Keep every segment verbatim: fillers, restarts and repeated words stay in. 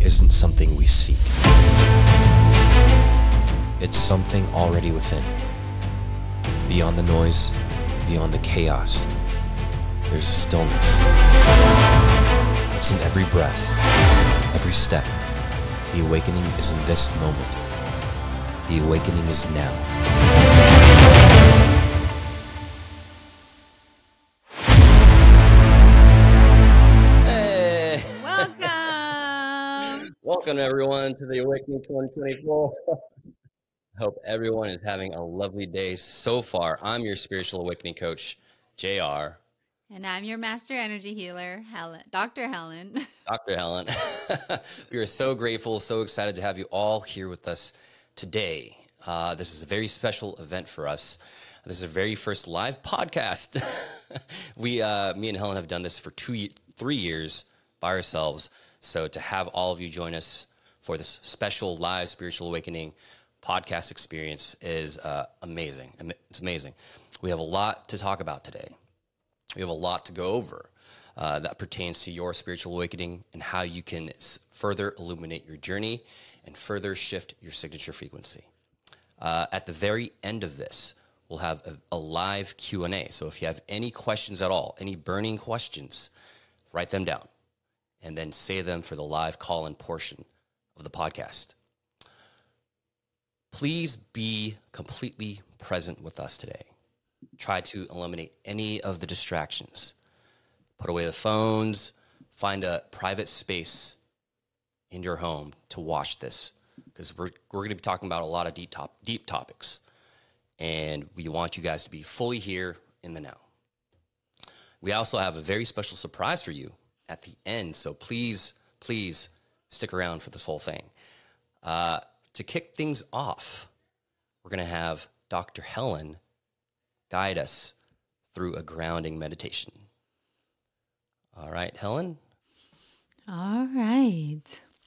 isn't something we seek. It's something already within. Beyond the noise, beyond the chaos, there's a stillness. It's in every breath, every step. The awakening is in this moment. The awakening is now. Hey! Welcome! Welcome everyone to the Awakening twenty twenty-four. Hope everyone is having a lovely day so far. I'm your spiritual awakening coach, J R. And I'm your master energy healer, Helen, Doctor Helen. Doctor Helen. We are so grateful, so excited to have you all here with us today. Uh, this is a very special event for us. This is our very first live podcast. we, uh, me and Helen have done this for two, three years by ourselves. So to have all of you join us for this special live spiritual awakening podcast experience is uh, amazing. It's amazing. We have a lot to talk about today. We have a lot to go over uh, that pertains to your spiritual awakening and how you can s- further illuminate your journey and further shift your signature frequency. Uh, at the very end of this, we'll have a, a live Q and A. So if you have any questions at all, any burning questions, write them down and then say them for the live call-in portion of the podcast. Please be completely present with us today. Try to eliminate any of the distractions. Put away the phones. Find a private space in your home to watch this, because we're we're going to be talking about a lot of deep top deep topics, and we want you guys to be fully here in the now. We also have a very special surprise for you at the end, so please, please stick around for this whole thing. Uh, to kick things off, we're going to have Doctor Helen guide us through a grounding meditation. All right, Helen? All right.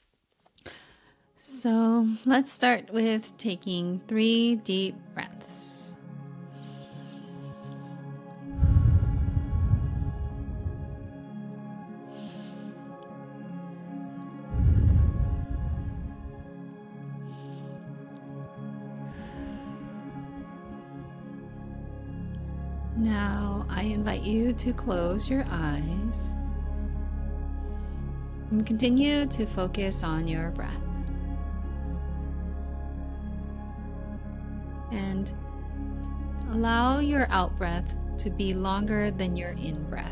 So let's start with taking three deep breaths. Now, I invite you to close your eyes and continue to focus on your breath. And allow your out breath to be longer than your in breath.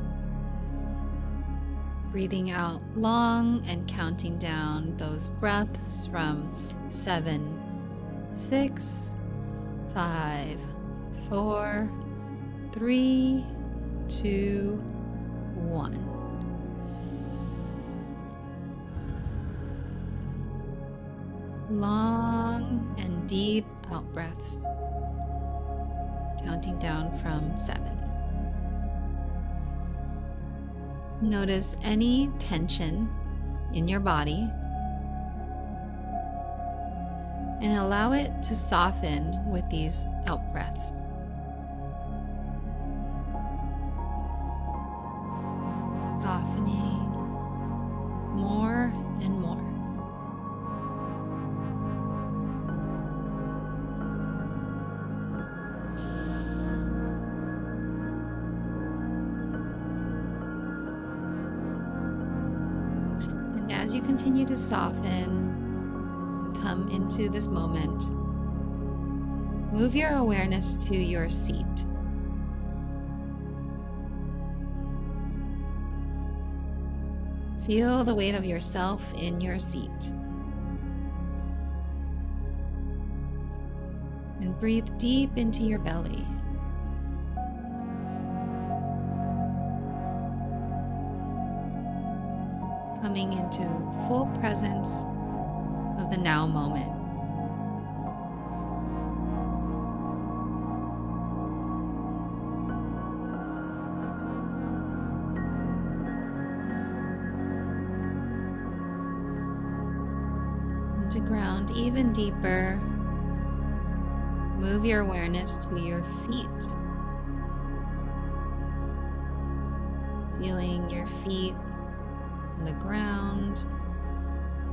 Breathing out long and counting down those breaths from seven, six, five, four, three, two, one. Long and deep out breaths, counting down from seven. Notice any tension in your body and allow it to soften with these out breaths. Softening more and more. And as you continue to soften and come into this moment, move your awareness to your seat. Feel the weight of yourself in your seat. And breathe deep into your belly. Coming into full presence of the now moment. To ground even deeper, move your awareness to your feet. Feeling your feet on the ground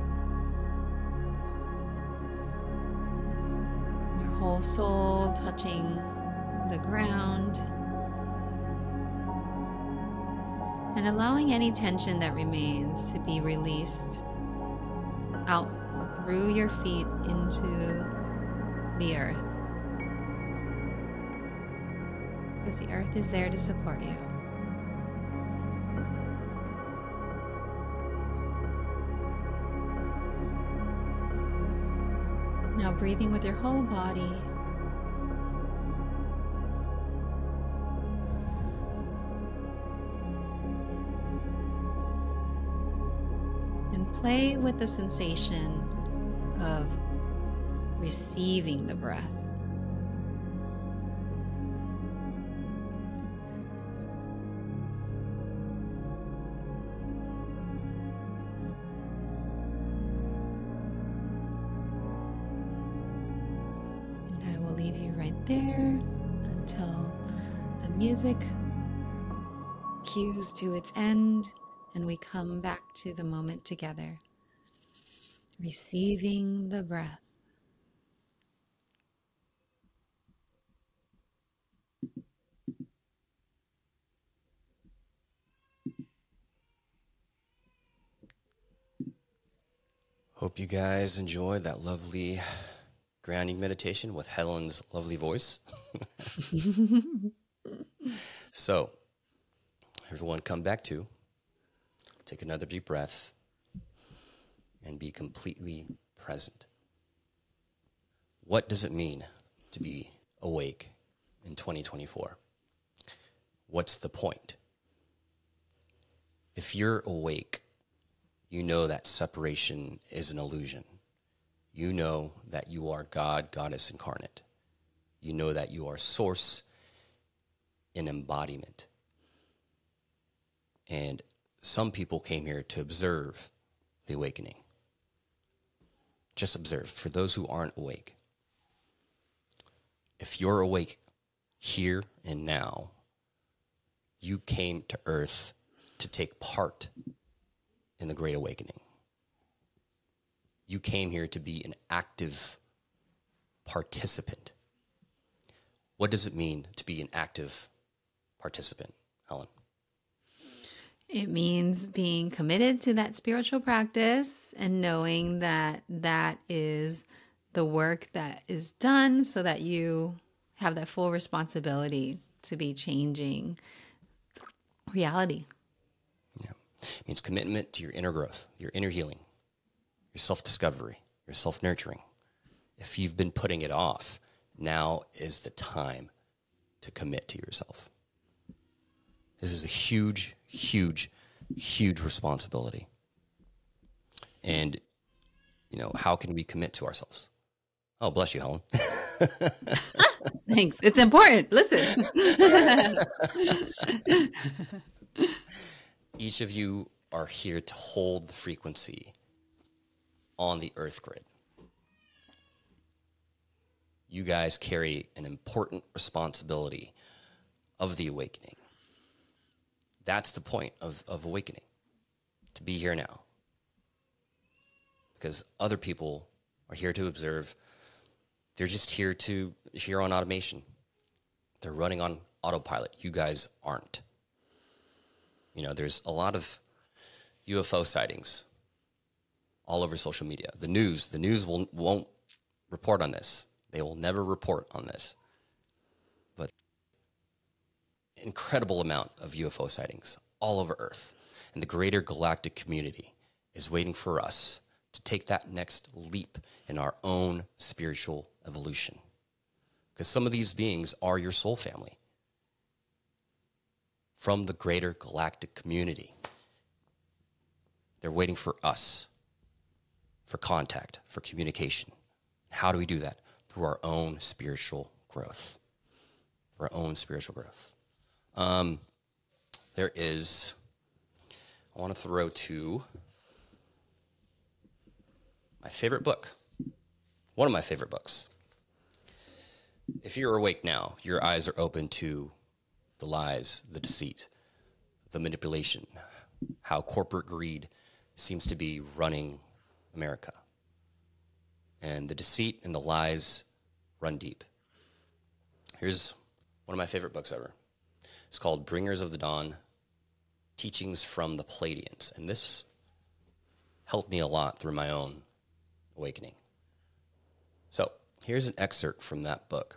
whole soul touching the ground. And allowing any tension that remains to be released out through your feet into the earth. Because the earth is there to support you. Now breathing with your whole body. And play with the sensation of receiving the breath. Leave you right there until the music cues to its end and we come back to the moment together, receiving the breath. Hope you guys enjoyed that lovely grounding meditation with Helen's lovely voice. So, everyone come back to, take another deep breath, and be completely present. What does it mean to be awake in twenty twenty-four? What's the point? If you're awake, you know that separation is an illusion. You know that you are God, Goddess incarnate. You know that you are source in embodiment. And some people came here to observe the awakening. Just observe. For those who aren't awake, if you're awake here and now, you came to Earth to take part in the Great Awakening. You came here to be an active participant. What does it mean to be an active participant, Helen? It means being committed to that spiritual practice and knowing that that is the work that is done so that you have that full responsibility to be changing reality. Yeah. It means commitment to your inner growth, your inner healing, your self-discovery, your self-nurturing. If you've been putting it off, now is the time to commit to yourself. This is a huge, huge, huge responsibility. And, you know, how can we commit to ourselves? Oh, bless you, Helen. Thanks. It's important. Listen. Each of you are here to hold the frequency on the earth grid. You guys carry an important responsibility of the awakening. That's the point of, of awakening, to be here now. Because other people are here to observe. They're just here to here on automation. They're running on autopilot. You guys aren't. You know, there's a lot of U F O sightings all over social media. The news, the news will, won't report on this. They will never report on this. But incredible amount of U F O sightings all over Earth. And the greater galactic community is waiting for us to take that next leap in our own spiritual evolution. Because some of these beings are your soul family from the greater galactic community. They're waiting for us, for contact, for communication. How do we do that? Through our own spiritual growth. Through our own spiritual growth. Um, there is, I want to throw to my favorite book. One of my favorite books. If you're awake now, your eyes are open to the lies, the deceit, the manipulation, how corporate greed seems to be running America. And the deceit and the lies run deep. Here's one of my favorite books ever. It's called Bringers of the Dawn, Teachings from the Pleiadians. And this helped me a lot through my own awakening. So here's an excerpt from that book.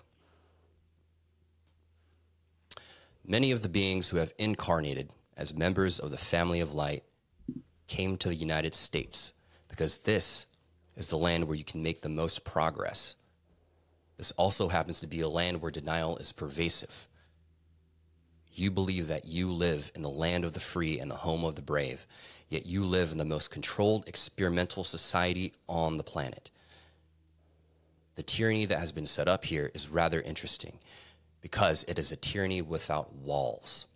Many of the beings who have incarnated as members of the family of light came to the United States because this is the land where you can make the most progress. This also happens to be a land where denial is pervasive. You believe that you live in the land of the free and the home of the brave, yet you live in the most controlled experimental society on the planet. The tyranny that has been set up here is rather interesting because it is a tyranny without walls.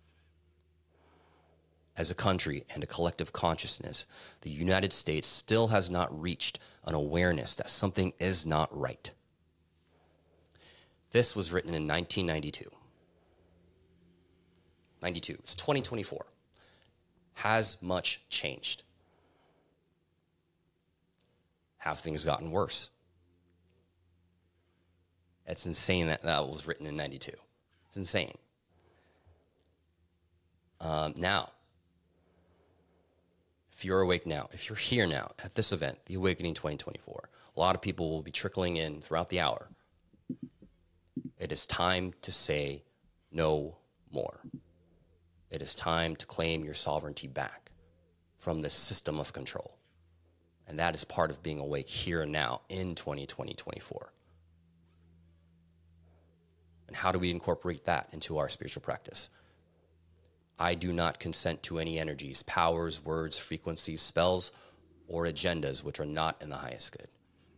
As a country and a collective consciousness, the United States still has not reached an awareness that something is not right. This was written in nineteen ninety-two. ninety-two. It's twenty twenty-four. Has much changed? Have things gotten worse? It's insane that that was written in ninety-two. It's insane. Um, now, if you're awake now, if you're here now at this event, the Awakening twenty twenty-four, a lot of people will be trickling in throughout the hour. It is time to say no more. It is time to claim your sovereignty back from this system of control. And that is part of being awake here and now in twenty twenty, twenty-four. And how do we incorporate that into our spiritual practice? I do not consent to any energies, powers, words, frequencies, spells, or agendas which are not in the highest good.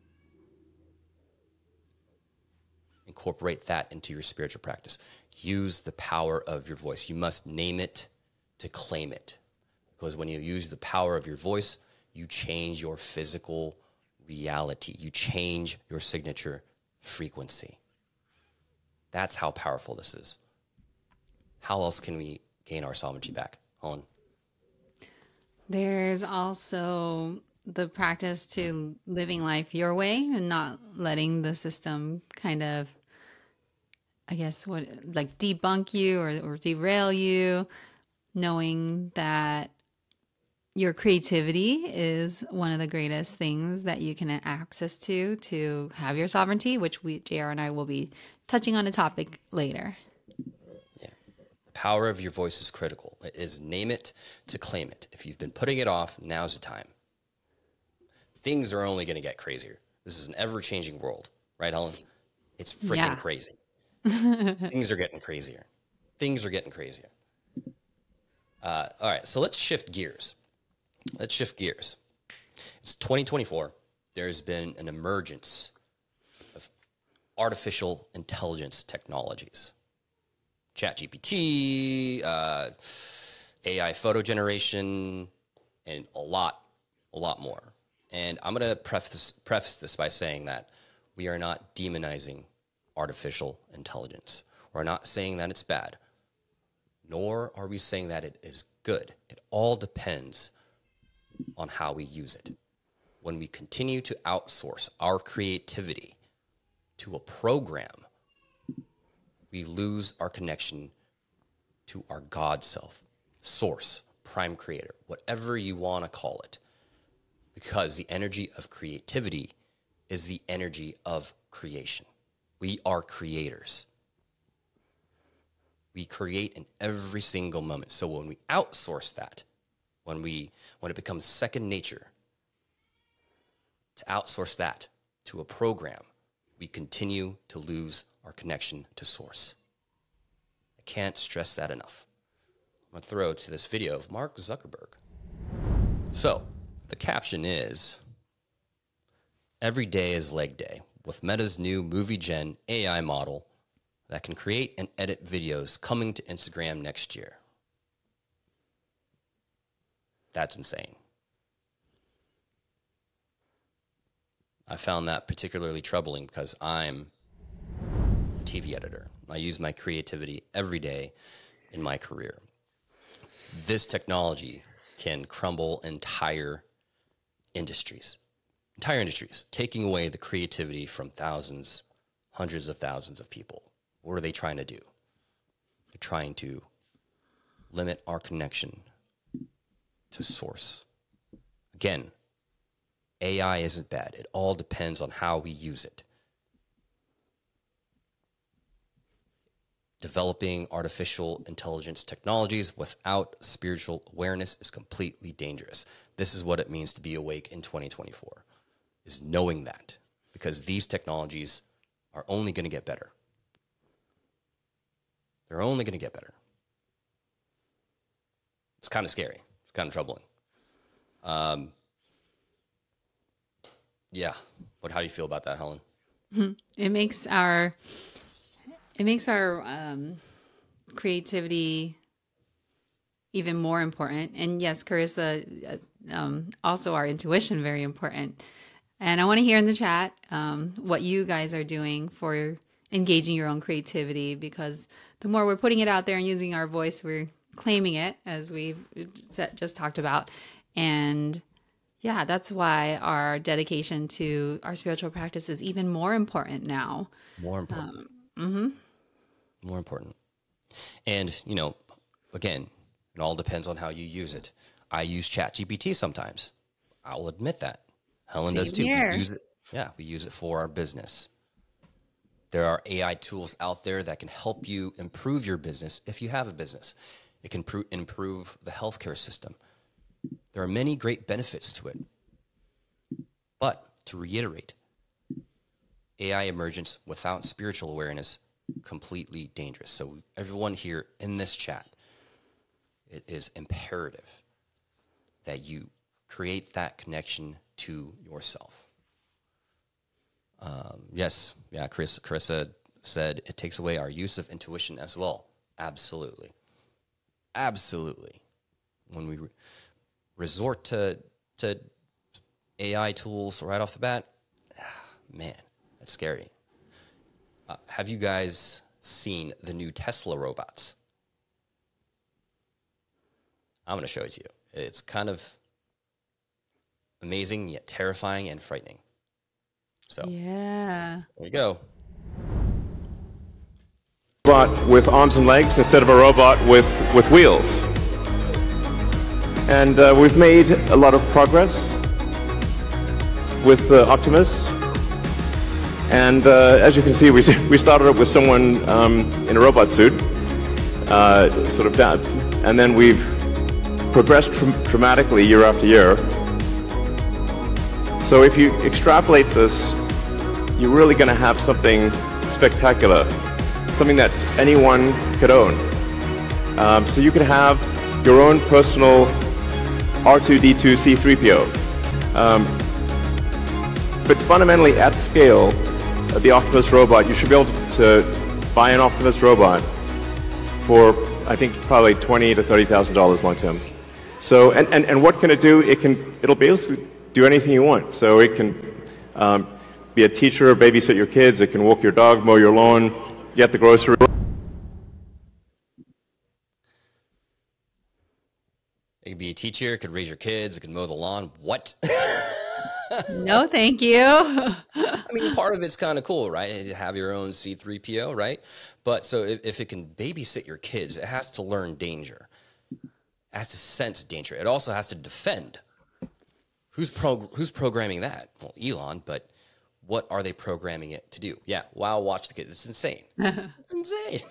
Incorporate that into your spiritual practice. Use the power of your voice. You must name it to claim it. Because when you use the power of your voice, you change your physical reality. You change your signature frequency. That's how powerful this is. How else can we gain our sovereignty back? Helen? There's also the practice to living life your way and not letting the system kind of, I guess, what like debunk you or, or derail you, knowing that your creativity is one of the greatest things that you can have access to to have your sovereignty, which we, J R and I will be touching on a topic later. Yeah. The power of your voice is critical. It is name it to claim it. If you've been putting it off, now's the time. Things are only going to get crazier. This is an ever-changing world, right, Helen? It's freaking Yeah. crazy. Things are getting crazier. Things are getting crazier. Uh, all right, so let's shift gears. Let's shift gears. It's twenty twenty-four. There's been an emergence of artificial intelligence technologies. ChatGPT, uh, A I photo generation, and a lot, a lot more. And I'm going to preface, preface this by saying that we are not demonizing artificial intelligence. We're not saying that it's bad, nor are we saying that it is good. It all depends on how we use it. When we continue to outsource our creativity to a program, we lose our connection to our God self, source, prime creator, whatever you want to call it. Because the energy of creativity is the energy of creation. We are creators. We create in every single moment. So when we outsource that, when we when it becomes second nature to outsource that to a program, we continue to lose our connection to source. I can't stress that enough. I'm going to throw to this video of Mark Zuckerberg. So the caption is, every day is leg day with Meta's new movie gen A I model that can create and edit videos coming to Instagram next year. That's insane. I found that particularly troubling because I'm a T V editor. I use my creativity every day in my career. This technology can crumble entire industries, entire industries, taking away the creativity from thousands hundreds of thousands of people. What are they trying to do? They're trying to limit our connection to source. Again, A I isn't bad. It all depends on how we use it. Developing artificial intelligence technologies without spiritual awareness is completely dangerous. This is what it means to be awake in twenty twenty-four, is knowing that, because these technologies are only going to get better. They're only going to get better. It's kind of scary. It's kind of troubling. Um, yeah. What? How do you feel about that, Helen? It makes our it makes our um, creativity even more important. And yes, Carissa, uh, um, also our intuition very important. And I want to hear in the chat um, what you guys are doing for engaging your own creativity, because the more we're putting it out there and using our voice, we're claiming it, as we've just talked about. And yeah, that's why our dedication to our spiritual practice is even more important now. More important. Um, mm-hmm. More important. And, you know, again, it all depends on how you use it. I use ChatGPT sometimes. I'll admit that. Helen Same does too. here. We use it. Yeah, we use it for our business. There are A I tools out there that can help you improve your business if you have a business. It can pro- improve the healthcare system. There are many great benefits to it. But to reiterate, A I emergence without spiritual awareness, completely dangerous. So everyone here in this chat, it is imperative that you create that connection to yourself. Um, yes, yeah, Chris, Carissa said it takes away our use of intuition as well. Absolutely. Absolutely. When we re- resort to, to A I tools right off the bat, ah, man, that's scary. Uh, have you guys seen the new Tesla robots? I'm going to show it to you. It's kind of amazing, yet terrifying and frightening. So, Yeah. there you go. Robot with arms and legs instead of a robot with, with wheels. And uh, we've made a lot of progress with uh, Optimus. And uh, as you can see, we, we started up with someone um, in a robot suit, uh, sort of down, and then we've progressed dr- dramatically year after year. So if you extrapolate this, you're really going to have something spectacular, something that anyone could own. Um, so you could have your own personal R two D two C three P O. Um, but fundamentally, at scale, the Optimus robot, you should be able to, to buy an Optimus robot for, I think, probably twenty to thirty thousand dollars long term. So, and, and, and what can it do? It can, it'll be able to do anything you want. So it can um, be a teacher, babysit your kids. It can walk your dog, mow your lawn, get the grocery. It could be a teacher, it could raise your kids, it could mow the lawn. What? No, thank you. I mean, part of it's kind of cool, right? You have your own C three P O, right? But so if, if it can babysit your kids, it has to learn danger. It has to sense danger. It also has to defend. Who's pro, who's programming that? Well, Elon, but what are they programming it to do? Yeah, wow, watch the kids. It's insane. It's insane.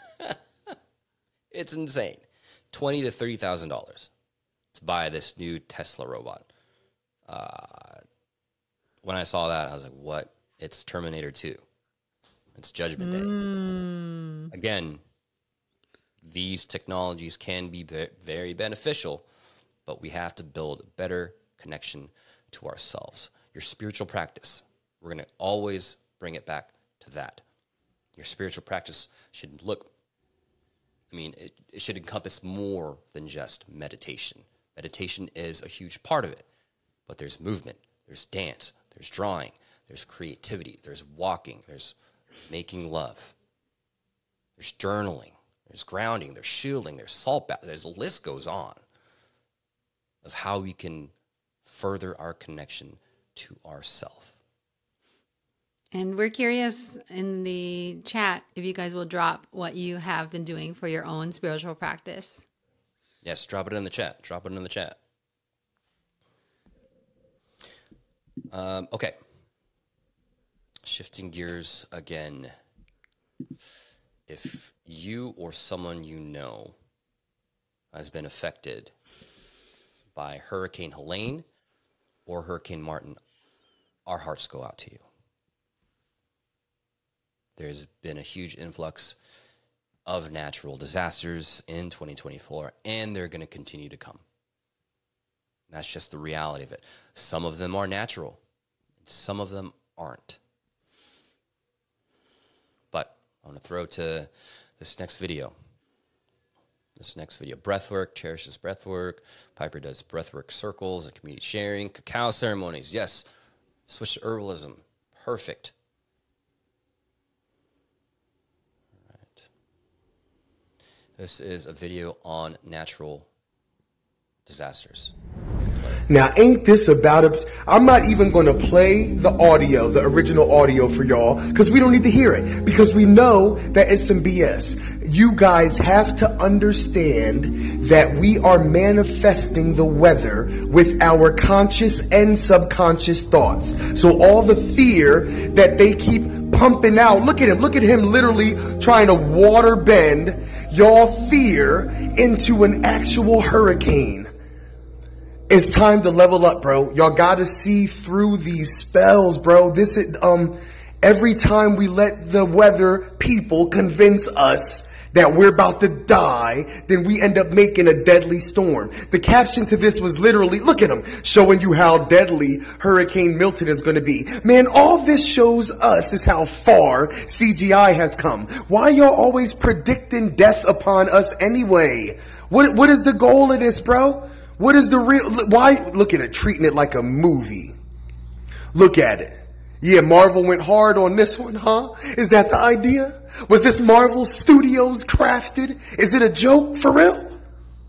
It's insane. Twenty to thirty thousand dollars to buy this new Tesla robot. Uh, when I saw that, I was like, "What? It's Terminator two. It's Judgment Day." Mm. Again, these technologies can be very beneficial, but we have to build a better connection to ourselves. Your spiritual practice, we're going to always bring it back to that. Your spiritual practice should look, I mean, it, it should encompass more than just meditation. Meditation is a huge part of it, but there's movement, there's dance, there's drawing, there's creativity, there's walking, there's making love, there's journaling, there's grounding, there's shielding, there's salt bath. There's the list goes on of how we can further our connection to ourself. And we're curious in the chat if you guys will drop what you have been doing for your own spiritual practice. Yes, drop it in the chat. Drop it in the chat. Um, okay. Shifting gears again. If you or someone you know has been affected by Hurricane Helene or Hurricane Martin, our hearts go out to you. There's been a huge influx of natural disasters in twenty twenty-four, and they're going to continue to come. That's just the reality of it. Some of them are natural, some of them aren't. But I'm going to throw to this next video. This next video, breathwork, cherishes breathwork. Piper does breathwork circles and community sharing, cacao ceremonies. Yes, switch to herbalism. Perfect. All right. This is a video on natural disasters. Now, ain't this about it? I'm not even going to play the audio, the original audio for y'all, because we don't need to hear it, because we know that it's some B S. You guys have to understand that we are manifesting the weather with our conscious and subconscious thoughts. So all the fear that they keep pumping out, look at him, look at him literally trying to water bend y'all fear into an actual hurricane. It's time to level up, bro. Y'all gotta see through these spells, bro. This is, um, every time we let the weather people convince us that we're about to die, then we end up making a deadly storm. The caption to this was literally, look at him, showing you how deadly Hurricane Milton is going to be. Man, all this shows us is how far C G I has come. Why y'all always predicting death upon us anyway? What, what is the goal of this, bro? What is the real, why, look at it, treating it like a movie. Look at it. Yeah, Marvel went hard on this one, huh? Is that the idea? Was this Marvel Studios crafted? Is it a joke for real?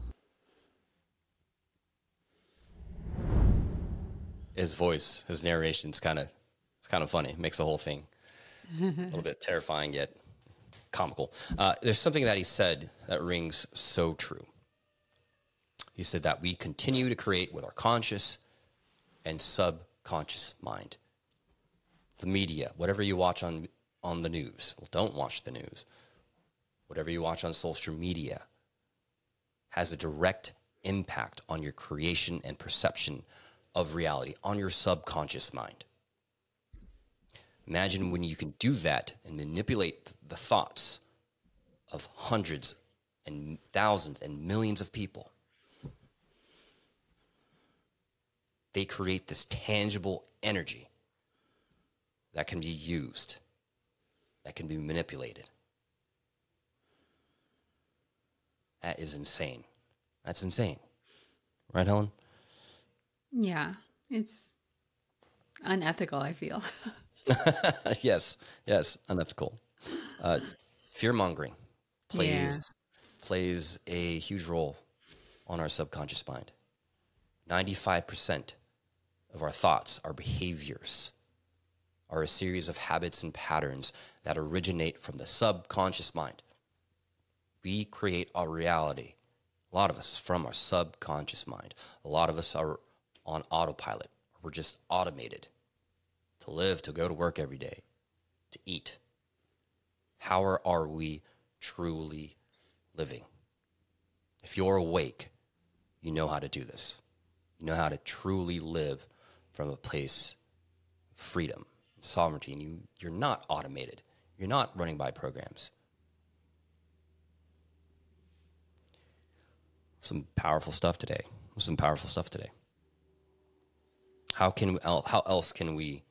His voice, his narration's kind of, it's kind of funny. Makes the whole thing a little bit terrifying yet comical. Uh, there's something that he said that rings so true. He said that we continue to create with our conscious and subconscious mind. The media, whatever you watch on, on the news, well, don't watch the news. Whatever you watch on social media has a direct impact on your creation and perception of reality, on your subconscious mind. Imagine when you can do that and manipulate the thoughts of hundreds and thousands and millions of people. They create this tangible energy that can be used, that can be manipulated. That is insane. That's insane. Right, Helen? Yeah, it's unethical, I feel. yes, yes, unethical. Uh, fear-mongering plays, Yeah. plays a huge role on our subconscious mind. ninety-five percent of our thoughts, our behaviors, are a series of habits and patterns that originate from the subconscious mind. We create our reality, a lot of us, from our subconscious mind. A lot of us are on autopilot. We're just automated to live, to go to work every day, to eat. How are, are we truly living? If you're awake, you know how to do this. You know how to truly live from a place of freedom, sovereignty, and you, you're not automated. You're not running by programs. Some powerful stuff today. Some powerful stuff today. How can we, how else can we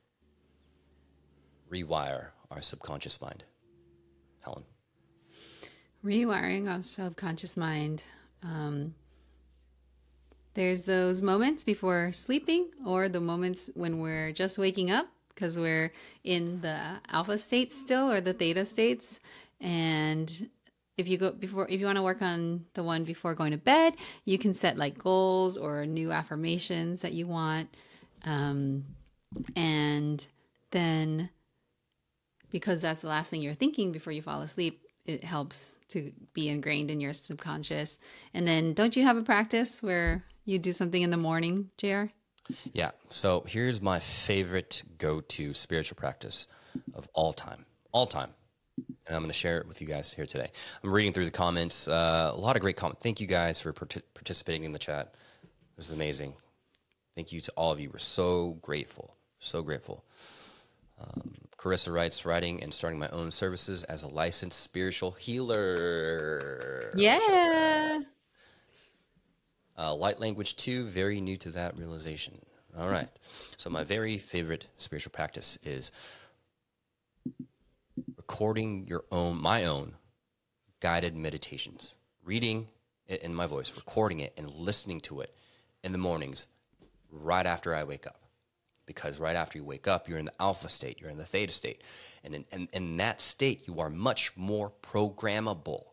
rewire our subconscious mind? Helen. Rewiring our subconscious mind. Um, there's those moments before sleeping, or the moments when we're just waking up because we're in the alpha states still, or the theta states. And if you go before, if you want to work on the one before going to bed, you can set like goals or new affirmations that you want. Um, and then because that's the last thing you're thinking before you fall asleep, it helps to be ingrained in your subconscious. And then don't you have a practice where you do something in the morning, J R? Yeah. So here's my favorite go-to spiritual practice of all time, all time. And I'm going to share it with you guys here today. I'm reading through the comments. Uh, a lot of great comments. Thank you guys for part- participating in the chat. This is amazing. Thank you to all of you. We're so grateful. So grateful. Um, Carissa writes, writing and starting my own services as a licensed spiritual healer. Yeah. Uh, light language two, very new to that realization. All right. So my very favorite spiritual practice is recording your own, my own guided meditations, reading it in my voice, recording it and listening to it in the mornings right after I wake up. Because right after you wake up, you're in the alpha state, you're in the theta state. And in, in, in that state, you are much more programmable.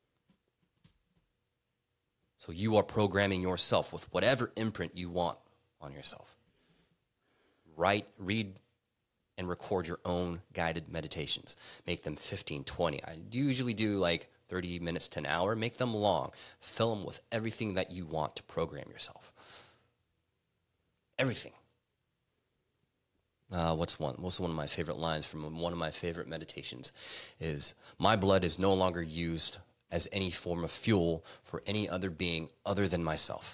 So you are programming yourself with whatever imprint you want on yourself. Write, read, and record your own guided meditations. Make them fifteen, twenty. I usually do like thirty minutes to an hour. Make them long. Fill them with everything that you want to program yourself. Everything. Uh, what's one? What's one of my favorite lines from one of my favorite meditations is, my blood is no longer used as any form of fuel for any other being other than myself.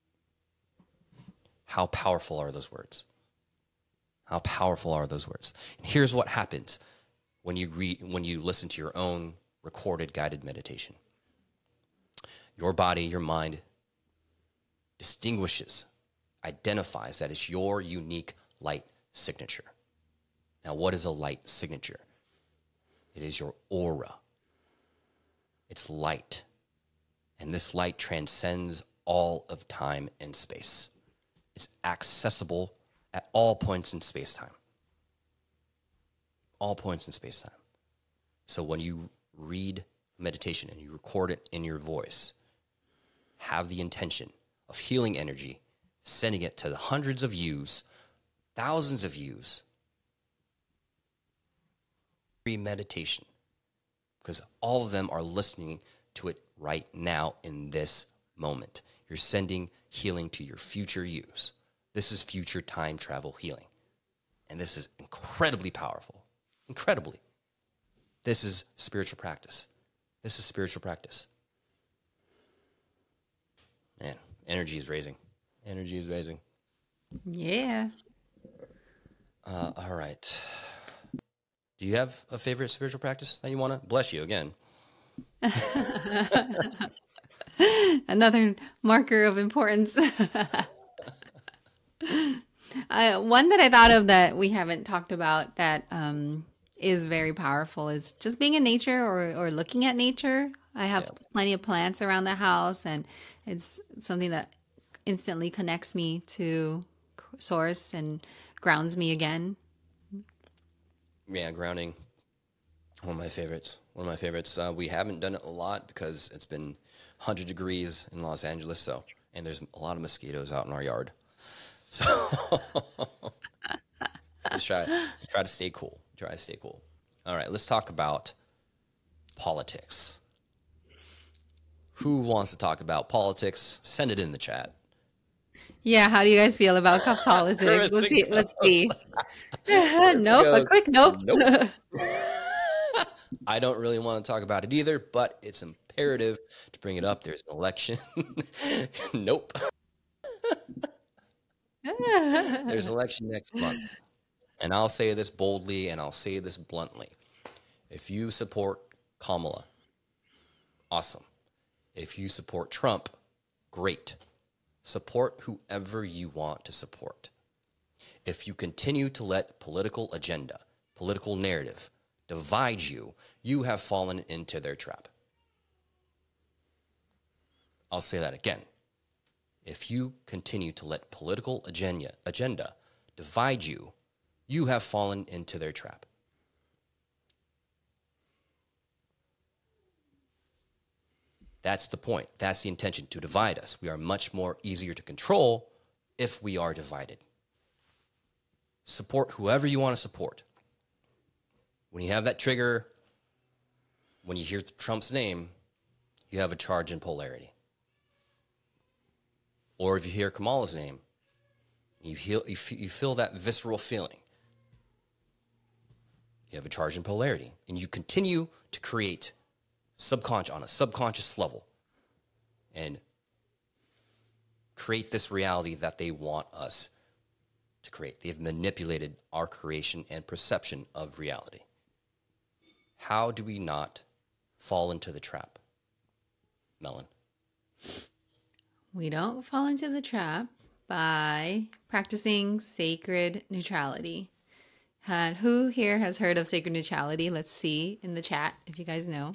How powerful are those words? How powerful are those words? And here's what happens when you read, when you listen to your own recorded guided meditation. Your body, your mind distinguishes, identifies that it's your unique light signature. Now, what is a light signature? It is your aura. It's light. And this light transcends all of time and space. It's accessible at all points in space-time. All points in space-time. So when you read meditation and you record it in your voice, have the intention of healing energy, sending it to the hundreds of yous, thousands of yous, every meditation, because all of them are listening to it right now in this moment. You're sending healing to your future yous. This is future time travel healing. And this is incredibly powerful. Incredibly. This is spiritual practice. This is spiritual practice. Man, energy is raising. Energy is raising. Yeah. Uh, all right. Do you have a favorite spiritual practice that you want to? Bless you again. Another marker of importance. uh, one that I thought of that we haven't talked about that um, is very powerful is just being in nature or, or looking at nature. I have Yeah. plenty of plants around the house, and it's something that instantly connects me to source and grounds me again. Yeah, grounding. One of my favorites. One of my favorites. Uh, we haven't done it a lot because it's been one hundred degrees in Los Angeles, so and there's a lot of mosquitoes out in our yard. So let's try try to stay cool. Try to stay cool. All right, let's talk about politics. Who wants to talk about politics? Send it in the chat. Yeah, how do you guys feel about cup politics? Let's see. Let's see. Nope, a quick nope. Nope. I don't really want to talk about it either, but it's imperative to bring it up. There's an election. Nope. There's an election next month. And I'll say this boldly and I'll say this bluntly. If you support Kamala, awesome. If you support Trump, great. Support whoever you want to support. If you continue to let political agenda, political narrative divide you, you have fallen into their trap. I'll say that again. If you continue to let political agenda, agenda divide you, you have fallen into their trap. That's the point. That's the intention, to divide us. We are much more easier to control if we are divided. Support whoever you want to support. When you have that trigger, when you hear Trump's name, you have a charge in polarity. Or if you hear Kamala's name, you feel, you feel, you feel that visceral feeling. You have a charge in polarity. And you continue to create subconscious on a subconscious level and create this reality that they want us to create. They've manipulated our creation and perception of reality. How do we not fall into the trap? Melon. We don't fall into the trap by practicing sacred neutrality. And who here has heard of sacred neutrality? Let's see in the chat if you guys know.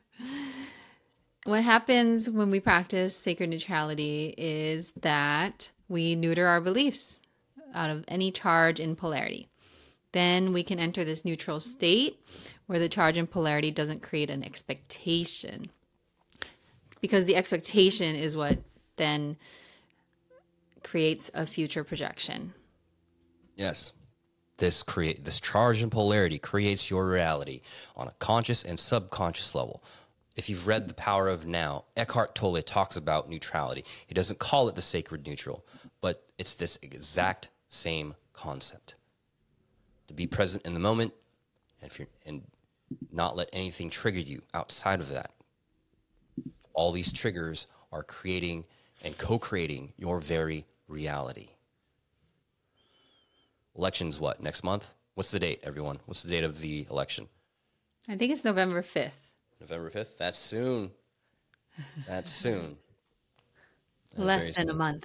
What happens when we practice sacred neutrality is that we neuter our beliefs out of any charge in polarity. Then we can enter this neutral state where the charge in polarity doesn't create an expectation. Because the expectation is what then creates a future projection. Yes. This create this charge in polarity creates your reality on a conscious and subconscious level. If you've read The Power of Now, Eckhart Tolle talks about neutrality. He doesn't call it the sacred neutral, but it's this exact same concept. To be present in the moment and, if you're, and not let anything trigger you outside of that. All these triggers are creating and co-creating your very reality. Election's what, next month? What's the date, everyone? What's the date of the election? I think it's November fifth. November fifth? That's soon. That's soon. That's Less very than soon. a month.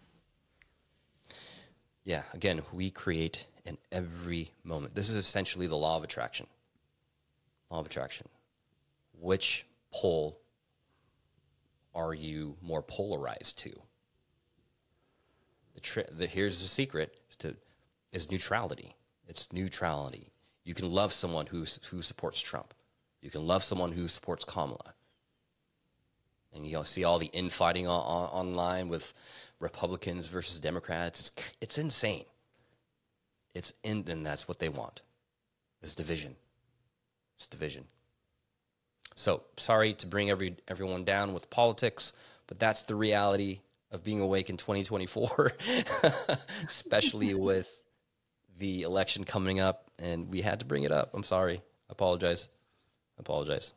Yeah, again, we create in every moment. This is essentially the law of attraction. Law of attraction. Which pole are you more polarized to? The, tri- the here's the secret is to is neutrality. It's neutrality. You can love someone who who supports Trump. You can love someone who supports Kamala. And you'll see all the infighting on, on, online with Republicans versus Democrats. It's, it's insane. It's in, and that's what they want. Is division. It's division. So sorry to bring every everyone down with politics, but that's the reality of being awake in twenty twenty-four, especially with the election coming up, and we had to bring it up. I'm sorry. I apologize. I apologize.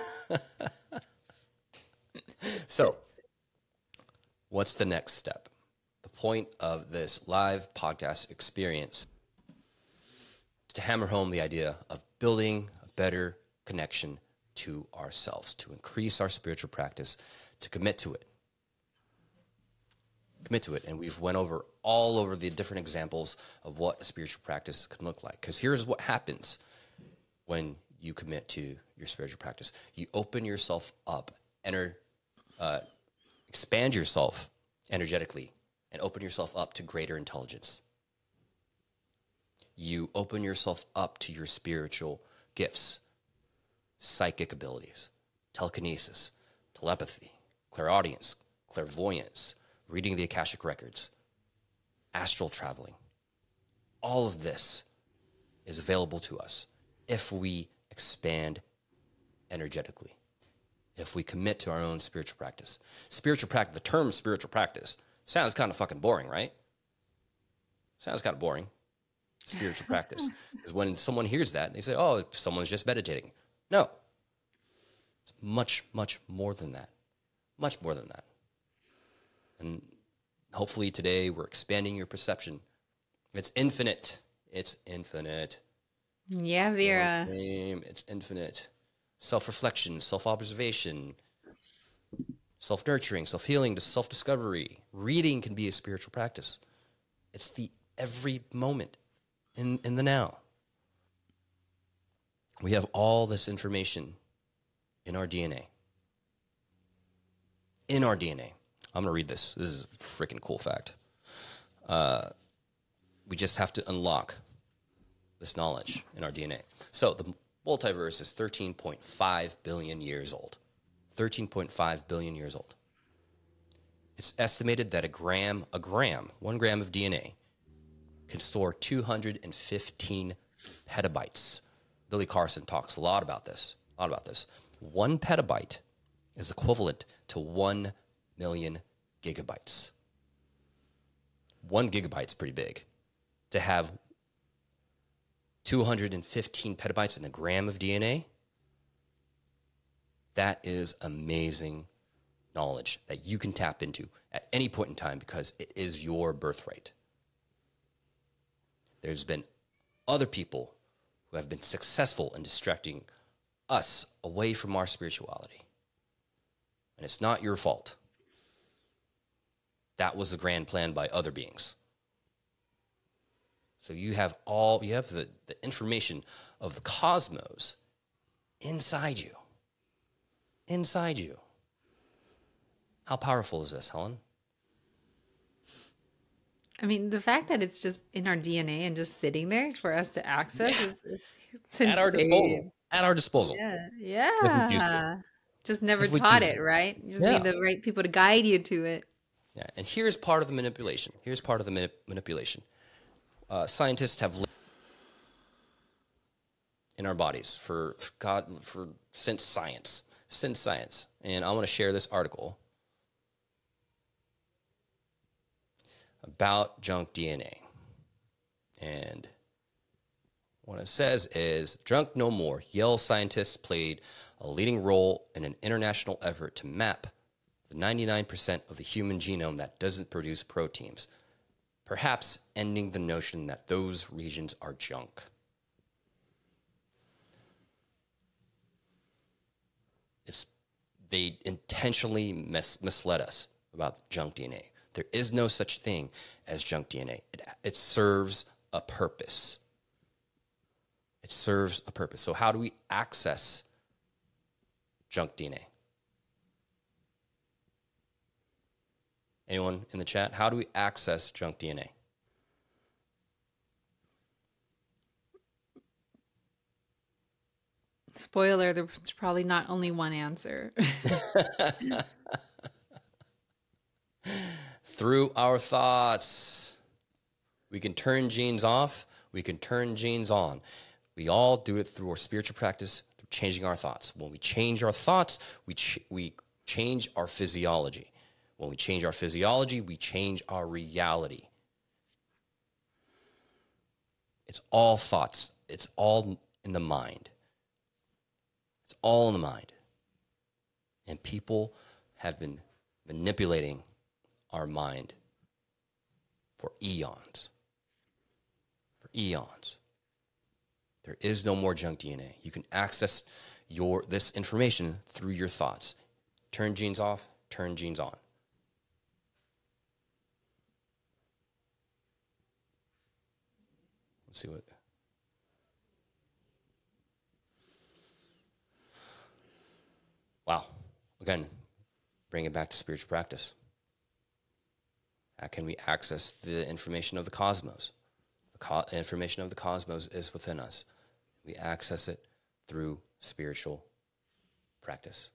So, what's the next step? The point of this live podcast experience is to hammer home the idea of building a better connection to ourselves, to increase our spiritual practice, to commit to it. Commit to it. And we've went over all over the different examples of what a spiritual practice can look like. Because here's what happens when you commit to your spiritual practice. You open yourself up, enter, uh, expand yourself energetically, and open yourself up to greater intelligence. You open yourself up to your spiritual gifts, psychic abilities, telekinesis, telepathy, clairaudience, clairvoyance, reading the Akashic records, astral traveling. All of this is available to us if we expand energetically, if we commit to our own spiritual practice. Spiritual practice, the term spiritual practice sounds kind of fucking boring, right? Sounds kind of boring. Spiritual practice. Because when someone hears that, they say, oh, someone's just meditating. No. It's much, much more than that. Much more than that. And hopefully today we're expanding your perception. It's infinite. It's infinite. Yeah, Vera. It's infinite. Self-reflection, self-observation, self-nurturing, self-healing, self-discovery. Reading can be a spiritual practice. It's the every moment in, in the now. We have all this information in our D N A. In our D N A. I'm going to read this. This is a freaking cool fact. Uh, we just have to unlock this knowledge in our D N A. So the multiverse is thirteen point five billion years old. thirteen point five billion years old. It's estimated that a gram, a gram, one gram of D N A can store two hundred fifteen petabytes Billy Carson talks a lot about this, a lot about this. One petabyte is equivalent to one million gigabytes. One gigabyte is pretty big. To have two hundred fifteen petabytes in a gram of D N A, that is amazing knowledge that you can tap into at any point in time because it is your birthright. There's been other people who have been successful in distracting us away from our spirituality. And it's not your fault. That was the grand plan by other beings. So you have all, you have the, the information of the cosmos inside you. Inside you. How powerful is this, Helen? I mean, the fact that it's just in our D N A and just sitting there for us to access Yeah. is, is it's At our disposal. At our disposal. Yeah, If we choose to. yeah. Just never If we taught choose it, to. right? You just Yeah. need the right people to guide you to it. Yeah, and here's part of the manipulation. Here's part of the manip- manipulation. Uh, scientists have lived in our bodies for God for since science, since science, and I want to share this article about junk D N A. And what it says is, Junk No More, Yale scientists played a leading role in an international effort to map the ninety-nine percent of the human genome that doesn't produce proteins, perhaps ending the notion that those regions are junk. It's, they intentionally mis- misled us about junk D N A. There is no such thing as junk D N A. It, it serves a purpose. It serves a purpose. So how do we access junk D N A? Anyone in the chat? How do we access junk D N A? Spoiler, there's probably not only one answer. Through our thoughts. We can turn genes off. We can turn genes on. We all do it through our spiritual practice, through changing our thoughts. When we change our thoughts, we ch- we change our physiology. When we change our physiology, we change our reality. It's all thoughts. It's all in the mind. It's all in the mind. And people have been manipulating our mind for eons. For eons. There is no more junk D N A. You can access your this information through your thoughts. Turn genes off, turn genes on. Let's see what... Wow. Again, bring it back to spiritual practice. How can we access the information of the cosmos? The co- information of the cosmos is within us. We access it through spiritual practice.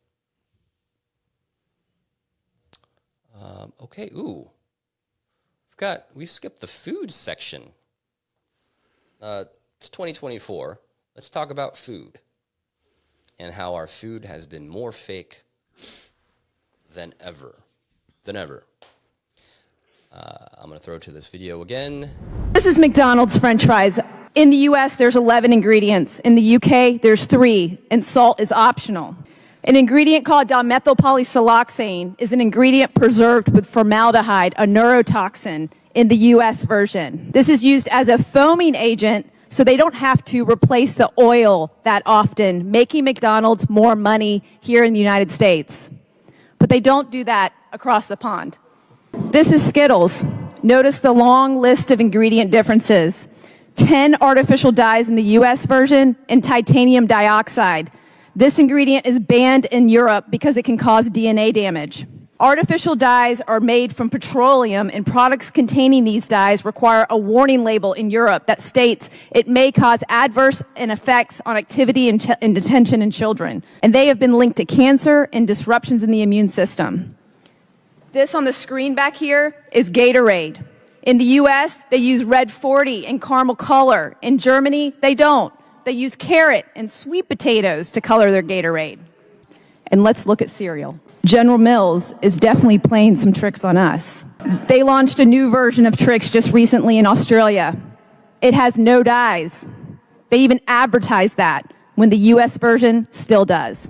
Um, okay, ooh. We've got, we skipped the food section. Uh, it's twenty twenty-four. Let's talk about food and how our food has been more fake than ever. Than ever. Uh, I'm going to throw to this video again. This is McDonald's French fries. In the U S, there's eleven ingredients. In the U K, there's three, and salt is optional. An ingredient called dimethylpolysiloxane is an ingredient preserved with formaldehyde, a neurotoxin, in the U S version. This is used as a foaming agent so they don't have to replace the oil that often, making McDonald's more money here in the United States. But they don't do that across the pond. This is Skittles. Notice the long list of ingredient differences. ten artificial dyes in the U S version and titanium dioxide. This ingredient is banned in Europe because it can cause D N A damage. Artificial dyes are made from petroleum, and products containing these dyes require a warning label in Europe that states it may cause adverse effects on activity and, ch- and attention in children. And they have been linked to cancer and disruptions in the immune system. This on the screen back here is Gatorade. In the U S, they use red forty and caramel color. In Germany, they don't. They use carrot and sweet potatoes to color their Gatorade. And let's look at cereal. General Mills is definitely playing some tricks on us. They launched a new version of Trix just recently in Australia. It has no dyes. They even advertise that when the U S version still does.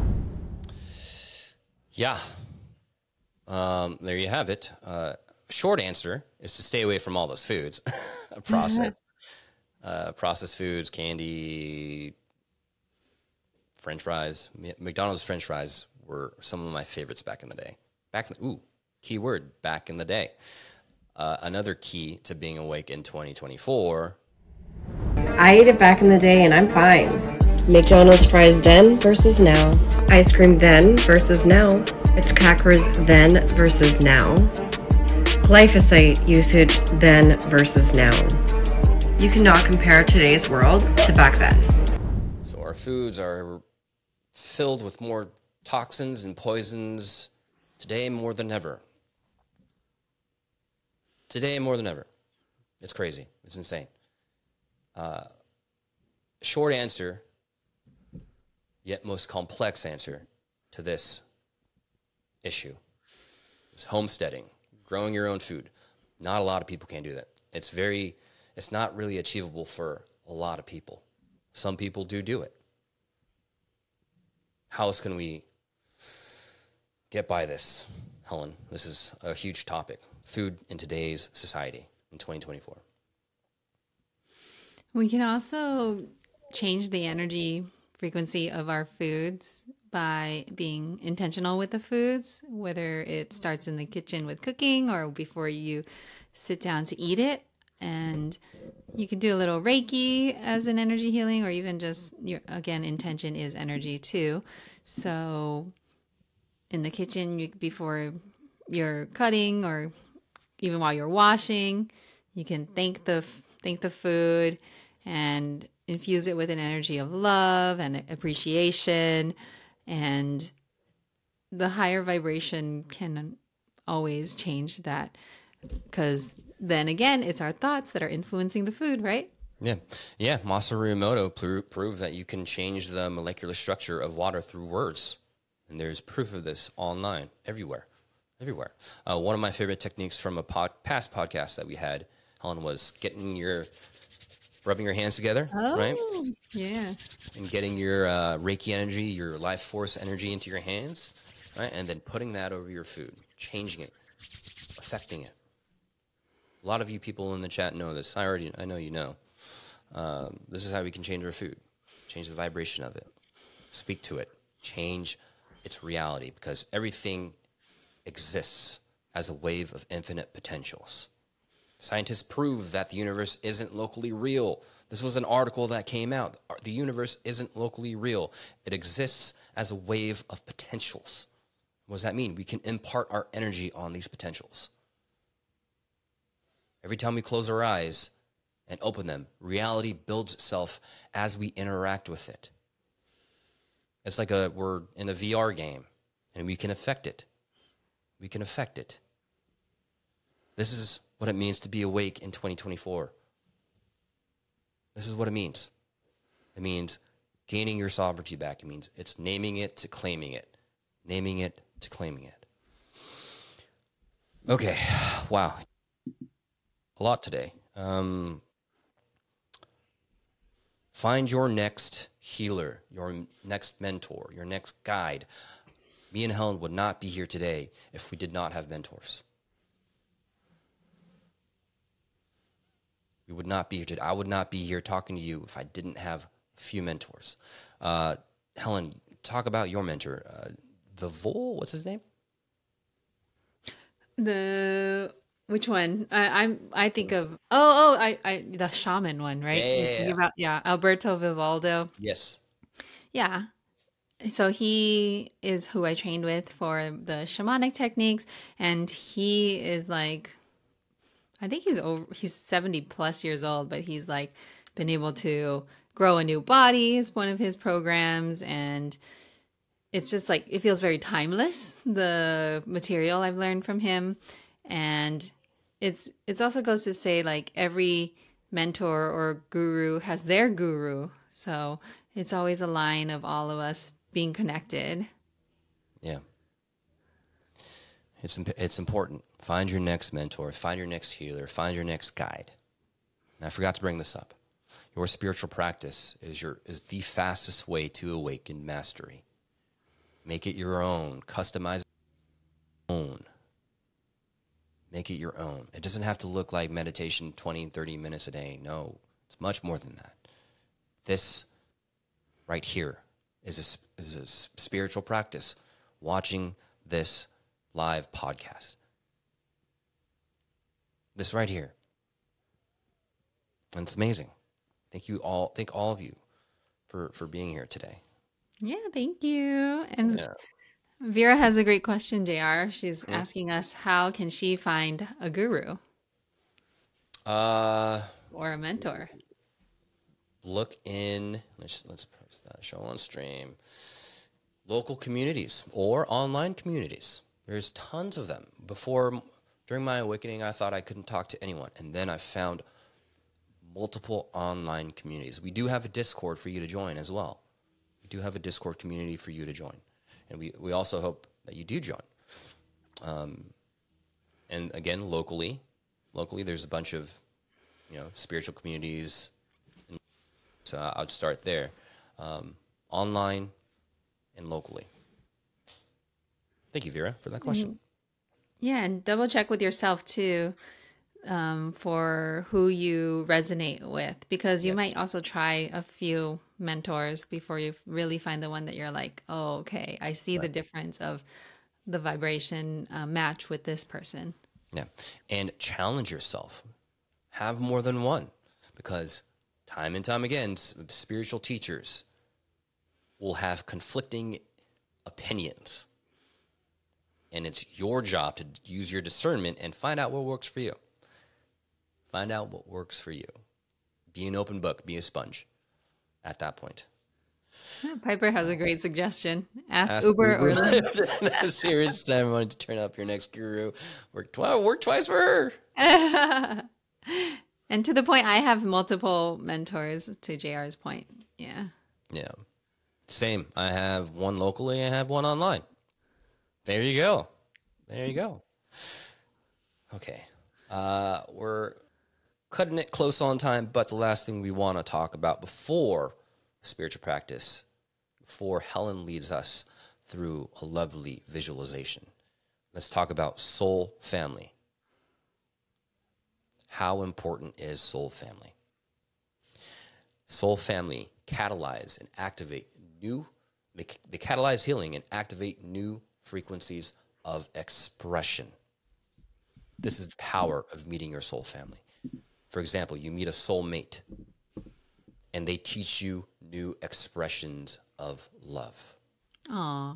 Yeah. Um, there you have it. Uh, short answer is to stay away from all those foods. Processed, uh, processed foods, candy, French fries. McDonald's French fries were some of my favorites back in the day. Back in the, ooh, key word, back in the day. Uh, another key to being awake in twenty twenty-four. I ate it back in the day and I'm fine. McDonald's fries then versus now. Ice cream then versus now. It's crackers then versus now. Glyphosate usage then versus now. You cannot compare today's world to back then. So our foods are filled with more toxins and poisons today more than ever. Today more than ever. It's crazy. It's insane. Uh, short answer, yet most complex answer to this issue is homesteading, growing your own food. Not a lot of people can do that. It's very, it's not really achievable for a lot of people. Some people do do it. How else can we get by this, Helen? This is a huge topic. Food in today's society in twenty twenty-four. We can also change the energy frequency of our foods by being intentional with the foods, whether it starts in the kitchen with cooking or before you sit down to eat it. And you can do a little Reiki as an energy healing, or even just, your, again, intention is energy too. So in the kitchen, you, before you're cutting or even while you're washing, you can thank the thank the food and infuse it with an energy of love and appreciation. And the higher vibration can always change that, because then again, it's our thoughts that are influencing the food, right? Yeah. Yeah. Masaru Emoto pro- proved that you can change the molecular structure of water through words. And there's proof of this online, everywhere, everywhere. Uh, one of my favorite techniques from a pod- past podcast that we had, Helen, was getting your, rubbing your hands together, Oh, right? yeah. And getting your uh, Reiki energy, your life force energy into your hands, right? And then putting that over your food, changing it, affecting it. A lot of you people in the chat know this. I already, I know you know. Um, this is how we can change our food, change the vibration of it, speak to it, change its reality, because everything exists as a wave of infinite potentials. Scientists prove that the universe isn't locally real. This was an article that came out. The universe isn't locally real. It exists as a wave of potentials. What does that mean? We can impart our energy on these potentials. Every time we close our eyes and open them, reality builds itself as we interact with it. It's like a we're in a V R game, and we can affect it. We can affect it. This is what it means to be awake in twenty twenty-four. This is what it means. It means gaining your sovereignty back. It means it's naming it to claiming it. Naming it to claiming it. Okay, wow. A lot today. Um, find your next healer, your next mentor, your next guide. Me and Helen would not be here today if we did not have mentors. We would not be here today. I would not be here talking to you if I didn't have a few mentors. Uh, Helen, talk about your mentor. Uh, the Vol, what's his name? The which one? I, I'm. I think of. Oh, oh, I, I, the shaman one, right? Yeah, yeah, You're yeah, thinking yeah. about, yeah, Alberto Vivaldo. Yes. Yeah. So he is who I trained with for the shamanic techniques, and he is like, I think he's over. He's seventy plus years old, but he's like been able to grow a new body is one of his programs, and it's just like it feels very timeless. The material I've learned from him. And it's it's also goes to say, like, every mentor or guru has their guru. So it's always a line of all of us being connected. Yeah. It's, imp- it's important. Find your next mentor, find your next healer, find your next guide. And I forgot to bring this up. Your spiritual practice is your is the fastest way to awaken mastery. Make it your own. Customize it your own. Make it your own. It doesn't have to look like meditation twenty and thirty minutes a day. No, it's much more than that. This right here is a, is a spiritual practice. Watching this live podcast. This right here. And it's amazing. Thank you all. Thank all of you for, for being here today. Yeah, thank you. And Yeah. Vera has a great question, J R. She's mm-hmm. asking us, how can she find a guru? Uh, or a mentor? Look in, let's, let's post that, show on stream. Local communities or online communities. There's tons of them. Before, during my awakening, I thought I couldn't talk to anyone. And then I found multiple online communities. We do have a Discord for you to join as well. We do have a Discord community for you to join. And we, we also hope that you do join. Um, and again, locally, locally, there's a bunch of, you know, spiritual communities. So I'll start there. Um, online and locally. Thank you, Vera, for that question. Yeah, and double check with yourself too, um, for who you resonate with, because you yes. might also try a few mentors before you really find the one that you're like, oh, okay, I see right. the difference of the vibration uh, match with this person. Yeah, and challenge yourself. Have more than one, because time and time again, spiritual teachers will have conflicting opinions. And it's your job to use your discernment and find out what works for you. Find out what works for you. Be an open book. Be a sponge at that point. Piper has a great suggestion. Ask, Ask Uber, Uber or Lyft. Serious time wanted to turn up your next guru. Work, tw- work twice for her. And to the point, I have multiple mentors, to J R's point. Yeah. Yeah. Same. I have one locally. I have one online. There you go. There you go. Okay. Uh, we're cutting it close on time, but the last thing we want to talk about before spiritual practice, before Helen leads us through a lovely visualization, let's talk about soul family. How important is soul family? Soul family catalyze and activate new, they, they catalyze healing and activate new frequencies of expression. This is the power of meeting your soul family. For example, you meet a soulmate and they teach you new expressions of love. Aww.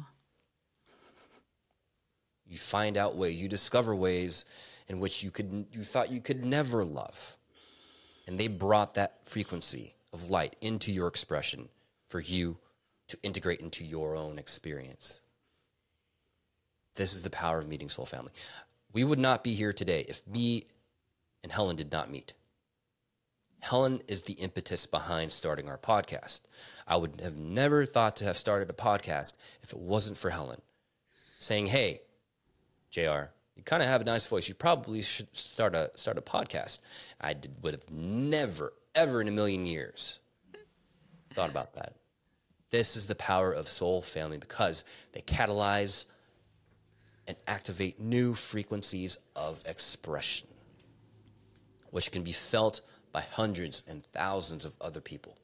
You find out ways, you discover ways in which you could you thought you could never love. And they brought that frequency of light into your expression for you to integrate into your own experience. This is the power of meeting soul family. We would not be here today if me and Helen did not meet. Helen is the impetus behind starting our podcast. I would have never thought to have started a podcast if it wasn't for Helen saying, hey, J R, you kind of have a nice voice. You probably should start a start a podcast. I did, would have never, ever in a million years thought about that. This is the power of soul family because they catalyze and activate new frequencies of expression, which can be felt by hundreds and thousands of other people.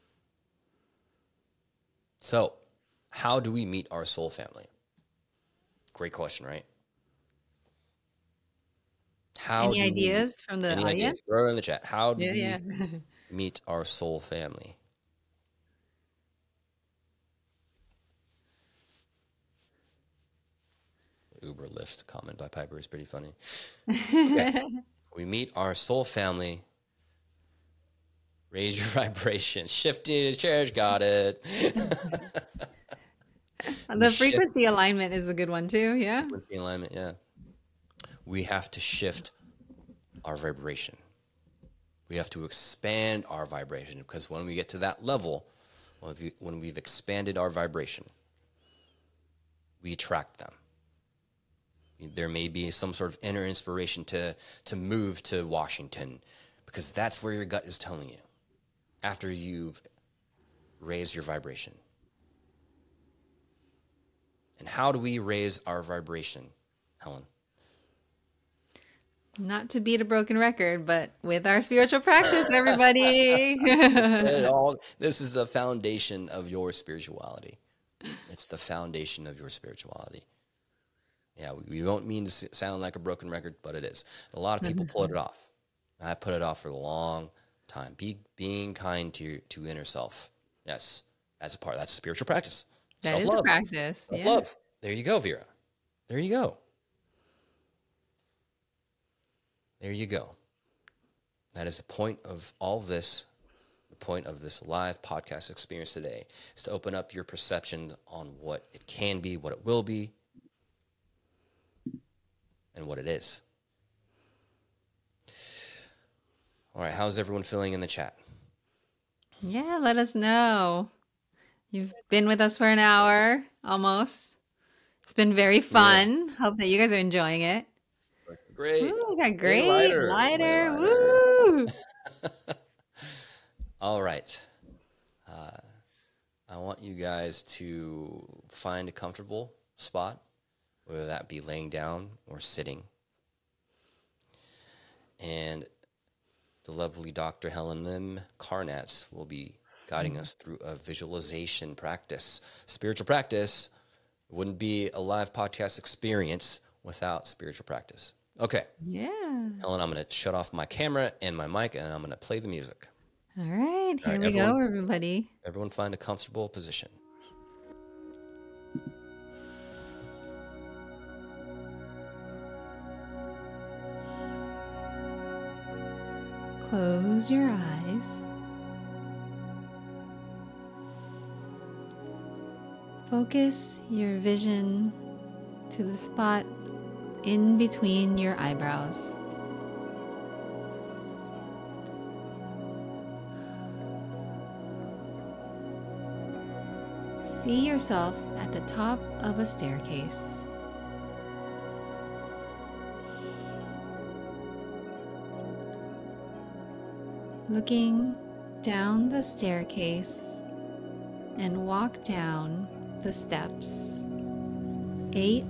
So, how do we meet our soul family? Great question, right? How Any ideas we, from the any audience? Ideas? Throw it in the chat. How do yeah, we yeah. meet our soul family? Uber Lyft comment by Piper is pretty funny. Okay. We meet our soul family. Raise your vibration. Shifting the chairs. Got it. The frequency shift. alignment is a good one too. Yeah. Frequency alignment. Yeah. We have to shift our vibration. We have to expand our vibration, because when we get to that level, when, we, when we've expanded our vibration, we attract them. There may be some sort of inner inspiration to, to move to Washington, because that's where your gut is telling you after you've raised your vibration. And how do we raise our vibration, Helen? Not to beat a broken record, but with our spiritual practice, everybody. It all, this is the foundation of your spirituality. It's the foundation of your spirituality. Yeah, we, we don't mean to sound like a broken record, but it is. A lot of people pull it off. I put it off for a long time. Be, being kind to your, to inner self. Yes, that's a part. That's a spiritual practice. That Self-love. is a practice. Self-love. Yeah. There you go, Vera. There you go. There you go. That is the point of all this. The point of this live podcast experience today is to open up your perception on what it can be, what it will be, and what it is. All right, how's everyone feeling in the chat? Yeah, let us know. You've been with us for an hour almost. It's been very fun. Yeah. Hope that you guys are enjoying it. Great. Ooh, got great. Way lighter. Lighter. Way lighter. Woo. All right. Uh, I want you guys to find a comfortable spot, whether that be laying down or sitting. And the lovely Doctor Helen Lim Karnatz will be guiding mm-hmm. us through a visualization practice. Spiritual practice wouldn't be a live podcast experience without spiritual practice. Okay. Yeah. Helen, I'm going to shut off my camera and my mic, and I'm going to play the music. All right. Here All right, we everyone, go, everybody. Everyone find a comfortable position. Close your eyes. Focus your vision to the spot in between your eyebrows. See yourself at the top of a staircase. Looking down the staircase and walk down the steps. Eight,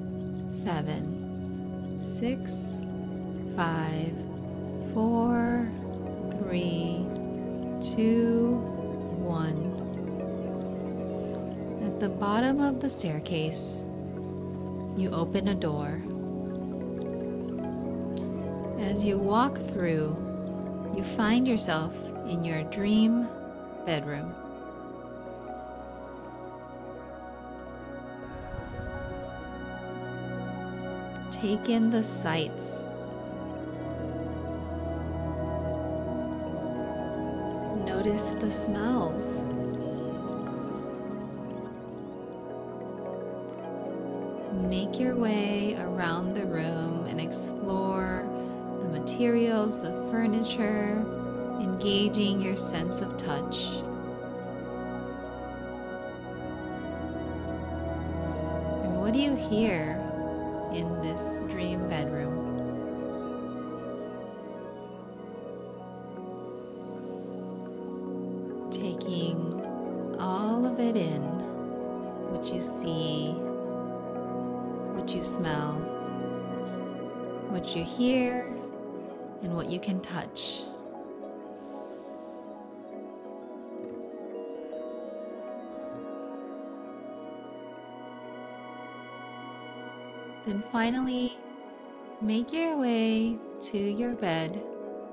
seven, six, five, four, three, two, one. At the bottom of the staircase, you open a door. As you walk through, you find yourself in your dream bedroom. Take in the sights. Notice the smells. Make your way around the room and explore the materials, the furniture, engaging your sense of touch. And what do you hear in this dream bedroom? Taking all of it in, what you see, what you smell, what you hear, and what you can touch. Then finally, make your way to your bed,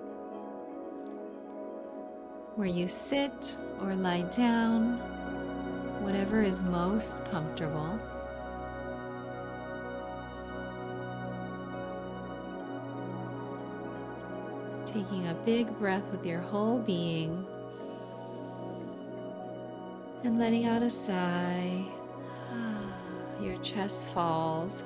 where you sit or lie down, whatever is most comfortable. Taking a big breath with your whole being and letting out a sigh. Your chest falls.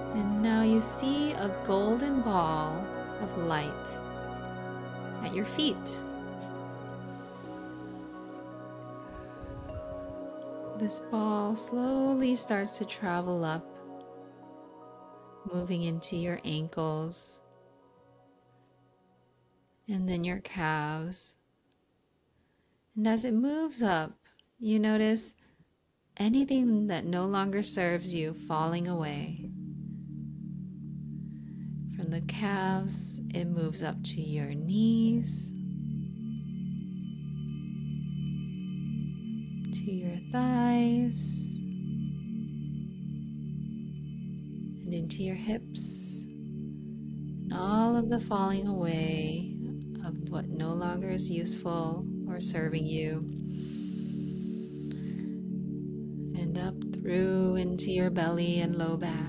And now you see a golden ball of light at your feet. This ball slowly starts to travel up, moving into your ankles, and then your calves. And as it moves up, you notice anything that no longer serves you falling away. From the calves, it moves up to your knees, to your thighs, and into your hips, and all of the falling away of what no longer is useful or serving you, and up through into your belly and low back.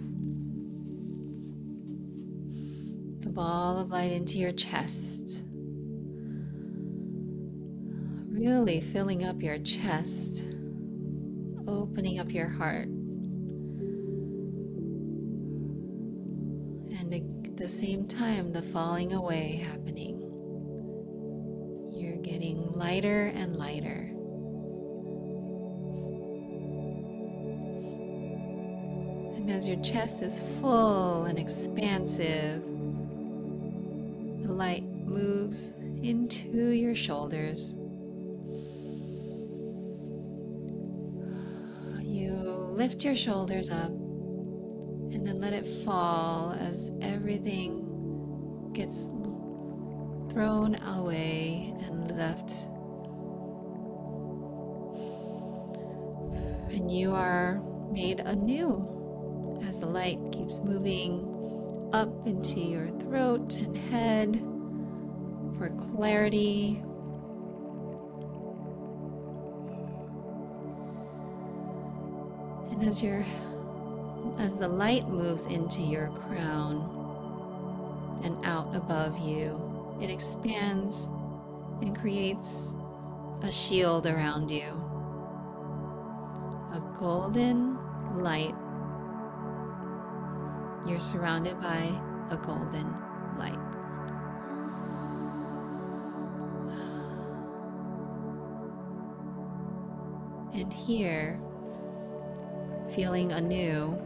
The ball of light into your chest, really filling up your chest, opening up your heart, and at the same time the falling away happening. You're getting lighter and lighter. And as your chest is full and expansive, the light moves into your shoulders. You lift your shoulders up and then let it fall as everything gets thrown away and left. And you are made anew as the light keeps moving up into your throat and head for clarity. And as your as the light moves into your crown and out above you, it expands and creates a shield around you. A golden light. You're surrounded by a golden light. And here, feeling anew,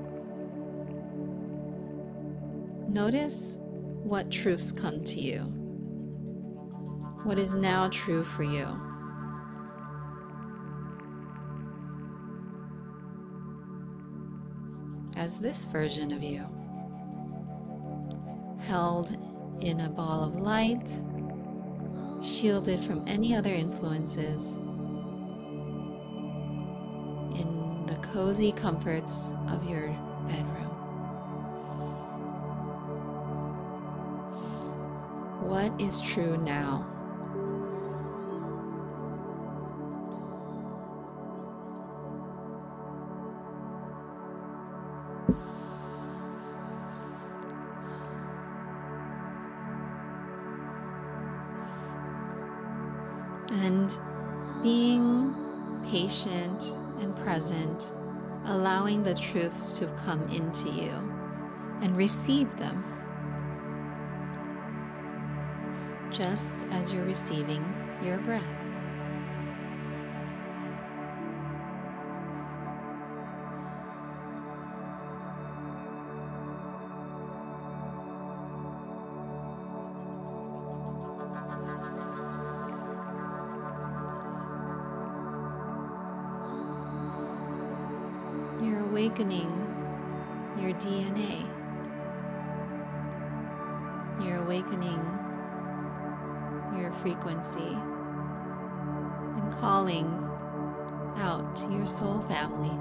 notice what truths come to you. What is now true for you? As this version of you, held in a ball of light, shielded from any other influences, in the cozy comforts of your bedroom. What is true now? And being patient and present, allowing the truths to come into you and receive them, just as you're receiving your breath. You're awakening your D N A. You're awakening your frequency and calling out to your soul family.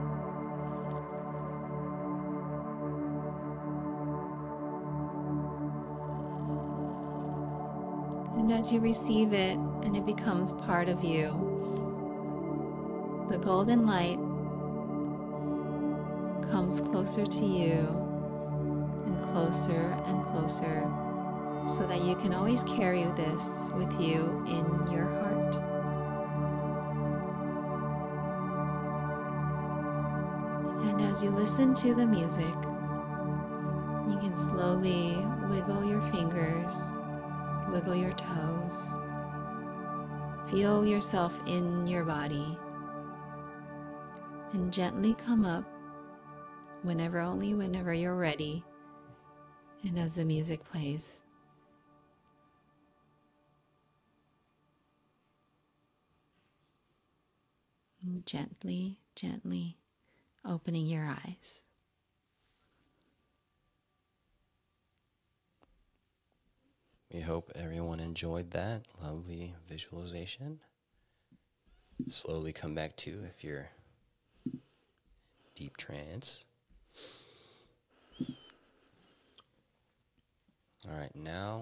And as you receive it and it becomes part of you, the golden light comes closer to you and closer and closer, so that you can always carry this with you in your heart. And as you listen to the music, You can slowly wiggle your fingers, wiggle your toes. Feel yourself in your body. And gently come up whenever, only whenever you're ready. And as the music plays. And gently, gently opening your eyes. We hope everyone enjoyed that lovely visualization. Slowly come back to if you're in deep trance. All right, now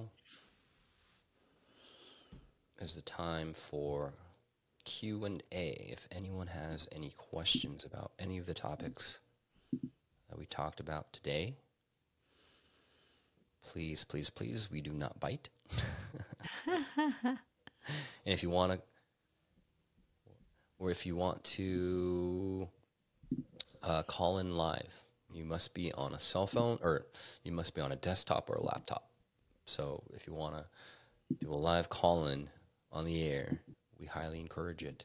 is the time for Q and A. If anyone has any questions about any of the topics that we talked about today, please, please, please, we do not bite. And if you want to, or if you want to uh, call in live, you must be on a cell phone, or you must be on a desktop or a laptop. So if you want to do a live call-in on the air, we highly encourage it.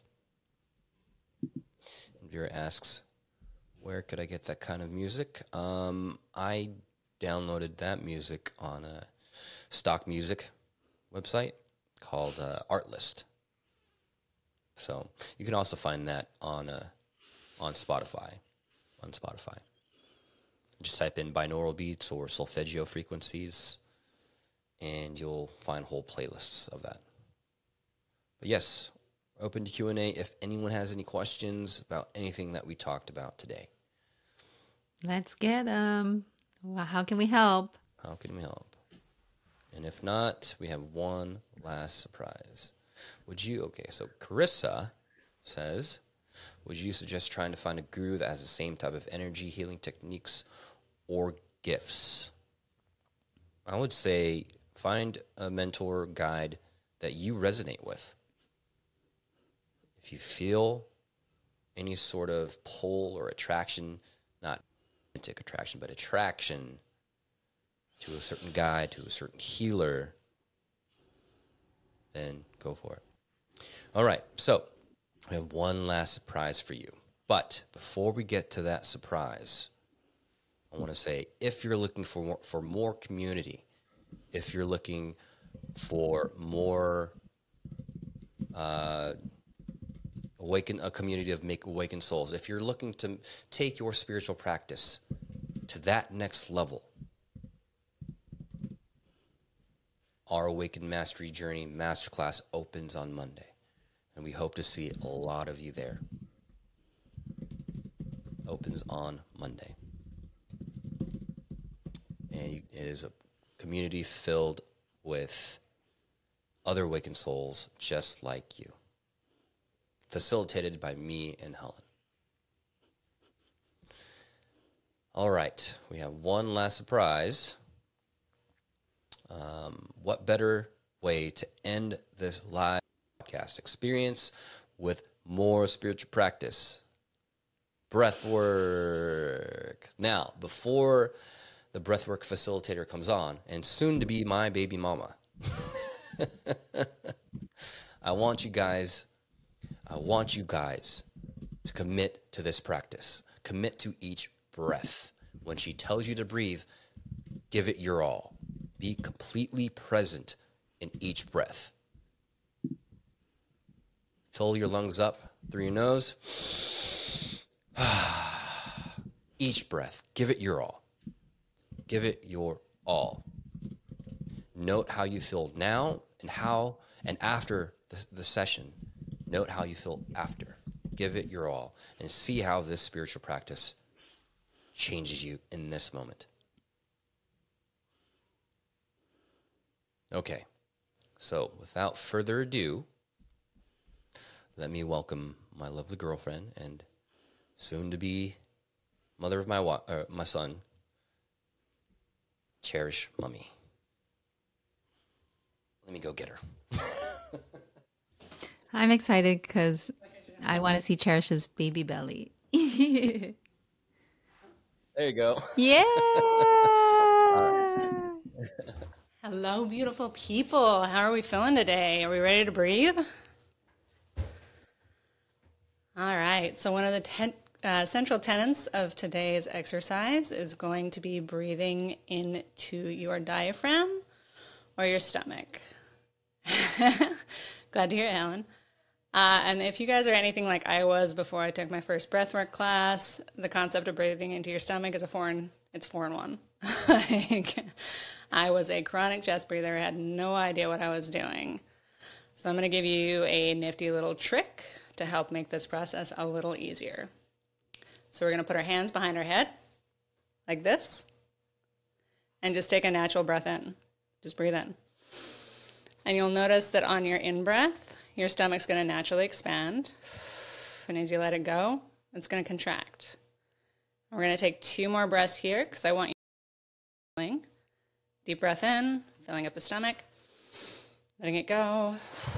And Vera asks, where could I get that kind of music? Um, I downloaded that music on a stock music website called uh, Artlist. So you can also find that on uh, on Spotify. On Spotify, just type in binaural beats or solfeggio frequencies, and you'll find whole playlists of that. But yes, open to Q and A if anyone has any questions about anything that we talked about today. Let's get them. Well, how can we help? How can we help? And if not, we have one last surprise. Would you, okay, so Carissa says, would you suggest trying to find a guru that has the same type of energy, healing techniques, or gifts? I would say find a mentor guide that you resonate with. If you feel any sort of pull or attraction, not romantic attraction, but attraction to a certain guide, to a certain healer, then go for it. All right, so we have one last surprise for you. But before we get to that surprise, I want to say, if you're looking for more, for more community, if you're looking for more uh, awaken a community of make awakened souls, if you're looking to take your spiritual practice to that next level, our Awakened Mastery Journey Masterclass opens on Monday, and we hope to see a lot of you there. Opens on Monday. And it is a community filled with other awakened souls just like you, facilitated by me and Helen. All right, we have one last surprise. Um, what better way to end this live podcast experience with more spiritual practice? Breath work. Now, before the breathwork facilitator comes on, and soon to be my baby mama, I want you guys, I want you guys to commit to this practice. Commit to each breath. When she tells you to breathe, give it your all. Be completely present in each breath. Fill your lungs up through your nose. Each breath, give it your all. Give it your all. Note how you feel now and how and after the, the session. Note how you feel after. Give it your all and see how this spiritual practice changes you in this moment. Okay, so without further ado, let me welcome my lovely girlfriend and soon-to-be mother of my wa- uh, my son, Cherish Mummy. Let me go get her. I'm excited because I want to see Cherish's baby belly. There you go. Yeah. All Hello, beautiful people. How are we feeling today? Are we ready to breathe? All right. So one of the ten, uh, central tenets of today's exercise is going to be breathing into your diaphragm or your stomach. Glad to hear it, Alan. Uh, and if you guys are anything like I was before I took my first breathwork class, the concept of breathing into your stomach is a foreign, it's foreign one. Like, I was a chronic chest breather, had no idea what I was doing. So I'm going to give you a nifty little trick to help make this process a little easier. So we're going to put our hands behind our head, like this, and just take a natural breath in. Just breathe in. And you'll notice that on your in-breath, your stomach's going to naturally expand. And as you let it go, it's going to contract. We're going to take two more breaths here because I want you to feeling. Deep breath in, filling up the stomach. Letting it go.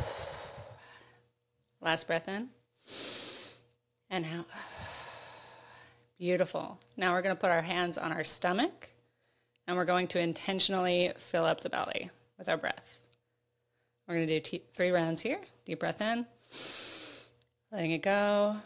Last breath in. And out. Beautiful. Now we're going to put our hands on our stomach. And we're going to intentionally fill up the belly with our breath. We're going to do t- three rounds here. Deep breath in. Letting it go.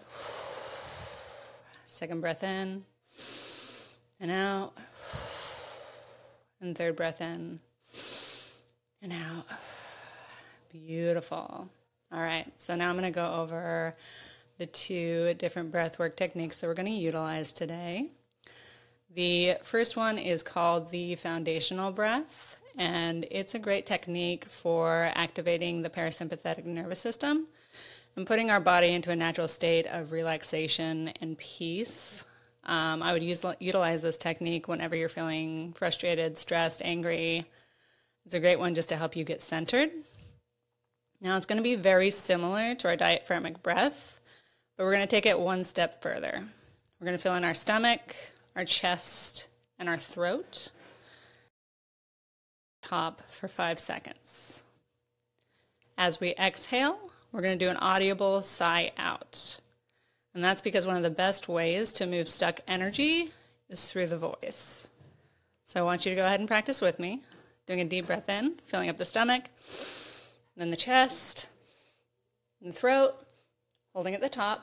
Second breath in. And out. And third breath in. And out. Beautiful. All right. So now I'm going to go over the two different breathwork techniques that we're going to utilize today. The first one is called the foundational breath. And it's a great technique for activating the parasympathetic nervous system and putting our body into a natural state of relaxation and peace. Um, I would use, utilize this technique whenever you're feeling frustrated, stressed, angry. It's a great one just to help you get centered. Now, it's going to be very similar to our diaphragmatic breath, but we're going to take it one step further. We're going to fill in our stomach, our chest, and our throat. Top for five seconds. As we exhale, we're going to do an audible sigh out. And that's because one of the best ways to move stuck energy is through the voice. So I want you to go ahead and practice with me. Doing a deep breath in, filling up the stomach, then the chest, and the throat, holding at the top,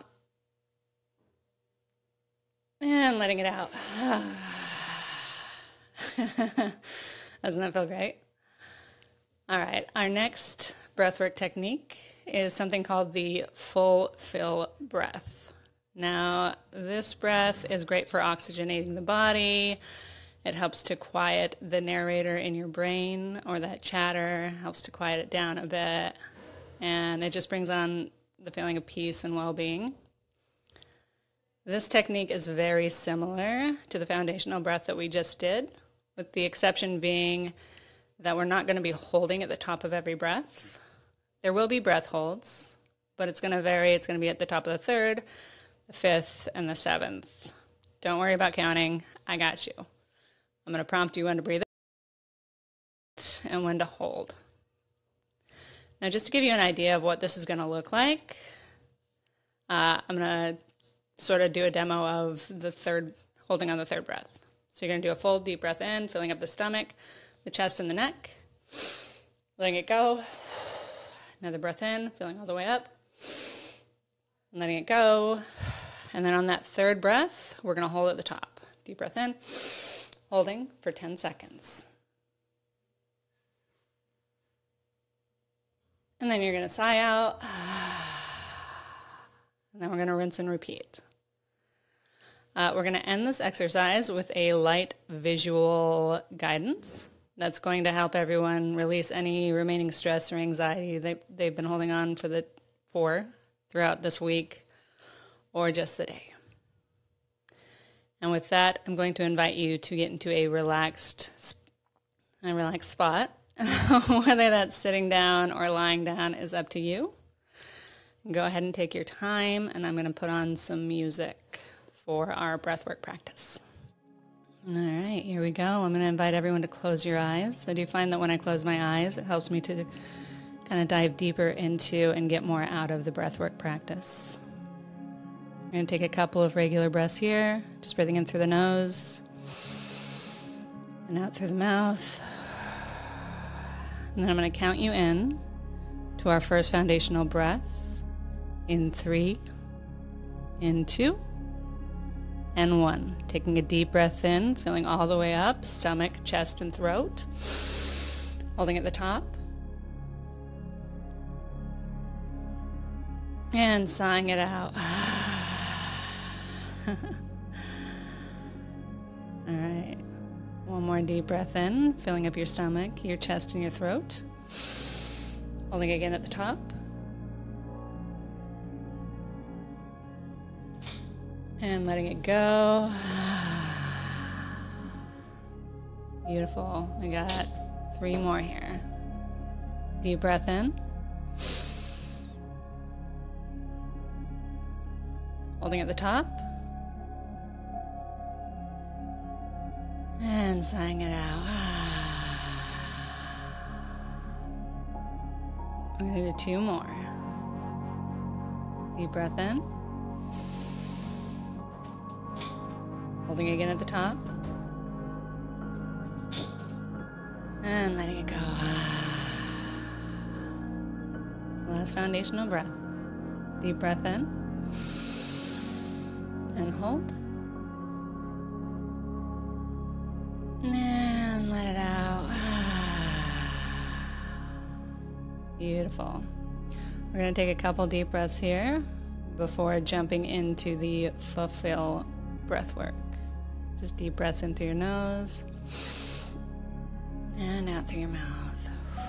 and letting it out. Doesn't that feel great? All right, our next breathwork technique is something called the full fill breath. Now, this breath is great for oxygenating the body. It helps to quiet the narrator in your brain or that chatter, helps to quiet it down a bit, and it just brings on the feeling of peace and well-being. This technique is very similar to the foundational breath that we just did, with the exception being that we're not going to be holding at the top of every breath. There will be breath holds, but it's going to vary. It's going to be at the top of the third, the fifth, and the seventh. Don't worry about counting. I got you. I'm going to prompt you when to breathe out and when to hold. Now, just to give you an idea of what this is going to look like, uh, I'm going to sort of do a demo of the third, holding on the third breath. So you're going to do a full deep breath in, filling up the stomach, the chest and the neck, letting it go. Another breath in, filling all the way up, and letting it go. And then on that third breath, we're going to hold at the top. Deep breath in, holding for ten seconds. And then you're going to sigh out. And then we're going to rinse and repeat. Uh, we're going to end this exercise with a light visual guidance that's going to help everyone release any remaining stress or anxiety they, they've been holding on for the for throughout this week or just the day. And with that, I'm going to invite you to get into a relaxed, a relaxed spot. Whether that's sitting down or lying down is up to you. Go ahead and take your time, and I'm going to put on some music for our breathwork practice. All right, here we go. I'm going to invite everyone to close your eyes. I do find that when I close my eyes, it helps me to kind of dive deeper into and get more out of the breathwork practice. I'm going to take a couple of regular breaths here, just breathing in through the nose and out through the mouth. And then I'm going to count you in to our first foundational breath in three, in two, and one. Taking a deep breath in, filling all the way up, stomach, chest, and throat. Holding at the top. And sighing it out. All right. One more deep breath in, filling up your stomach, your chest, and your throat. Holding again at the top. And letting it go. Beautiful. We got three more here. Deep breath in. Holding at the top. And sighing it out. I'm going to do two more. Deep breath in. Holding again at the top. And letting it go. Last foundational breath. Deep breath in. And hold. And let it out. Beautiful. We're going to take a couple deep breaths here before jumping into the fulfill breath work. Just deep breaths in through your nose and out through your mouth.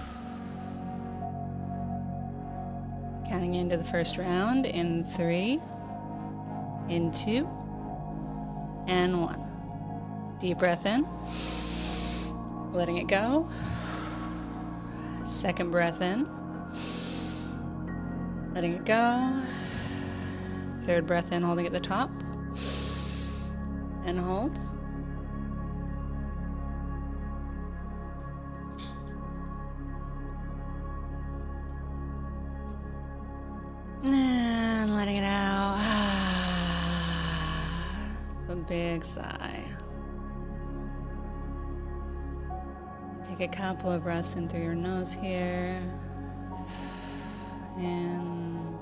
Counting into the first round in three, in two, and one. Deep breath in, letting it go. Second breath in, letting it go. Third breath in, holding at the top, and hold. And letting it out. A big sigh. Take a couple of breaths in through your nose here. In.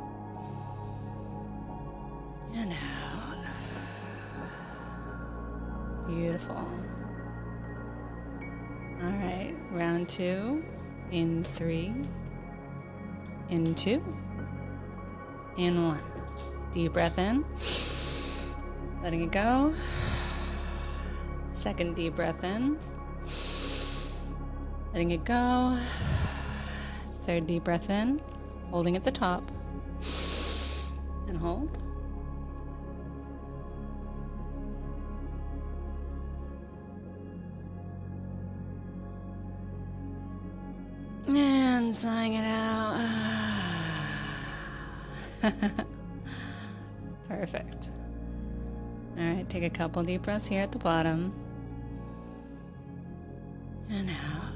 And out. Beautiful. All right, round two. In three. In two. In one. Deep breath in. Letting it go. Second deep breath in. Letting it go. Third deep breath in. Holding at the top. And hold. And sighing it out. Perfect. All right, take a couple deep breaths here at the bottom. And out.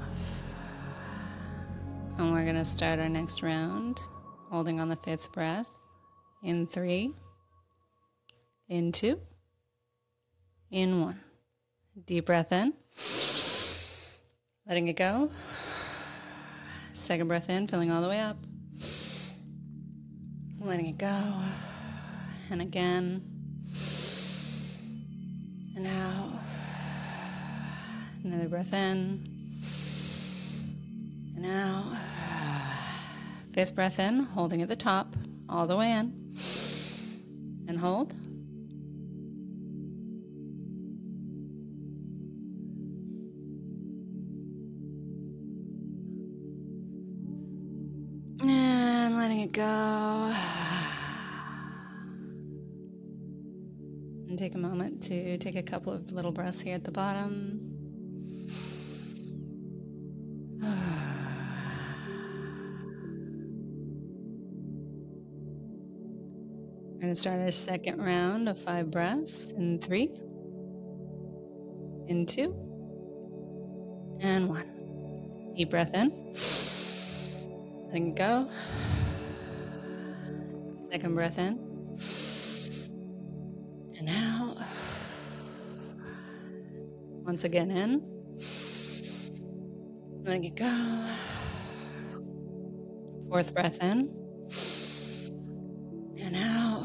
And we're going to start our next round, holding on the fifth breath. In three, in two, in one. Deep breath in. Letting it go. Second breath in, filling all the way up. Letting it go. And again. And out. Another breath in. And out. Fifth breath in, holding at the top, all the way in. And hold. And letting it go. And take a moment to take a couple of little breaths here at the bottom. We're going to start our second round of five breaths in three, in two, and one. Deep breath in. Letting it go. Second breath in. And out. Once again in. Letting it go. Fourth breath in. And out.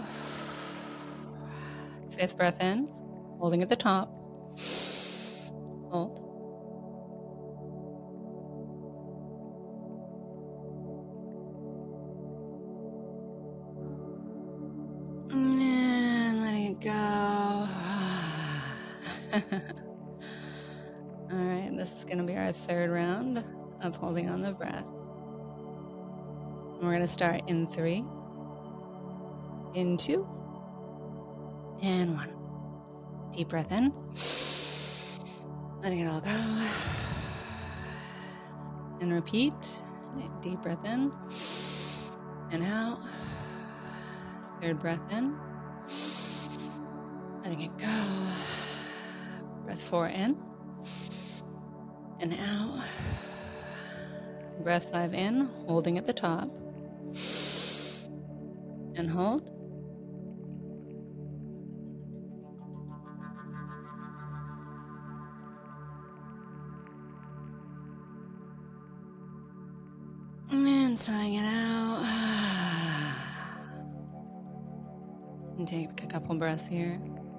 Fifth breath in, holding at the top. Hold. And letting it go. All right, this is going to be our third round of holding on the breath. We're going to start in three, in two, and one. Deep breath in. Letting it all go. And repeat. Deep breath in. And out. Third breath in. Letting it go. Breath four in. And out. Breath five in, holding at the top. And hold. And sighing it out. And take a couple breaths here.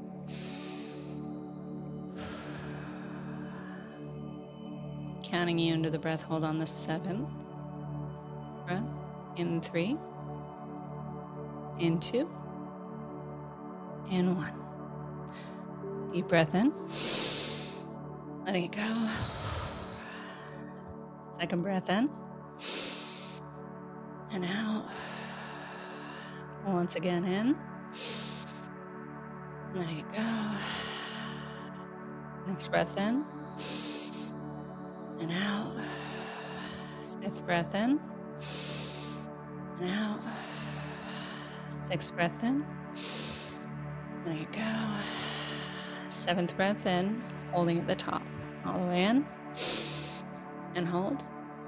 Counting you into the breath, hold on the seventh breath. In three, in two, and one. Deep breath in. Letting it go. Second breath in. And out. Once again in. Letting it go. Next breath in. And out. Fifth breath in. And out. Sixth breath in. Letting it go. Seventh breath in. Holding at the top. All the way in. And hold.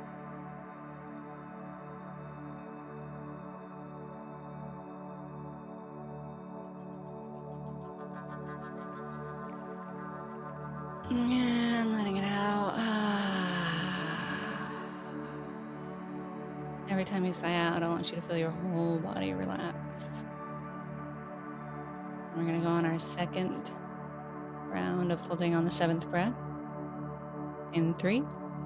And letting it out. Every time you sigh out, I want you to feel your whole body relax. We're going to go on our second round of holding on the seventh breath. In three,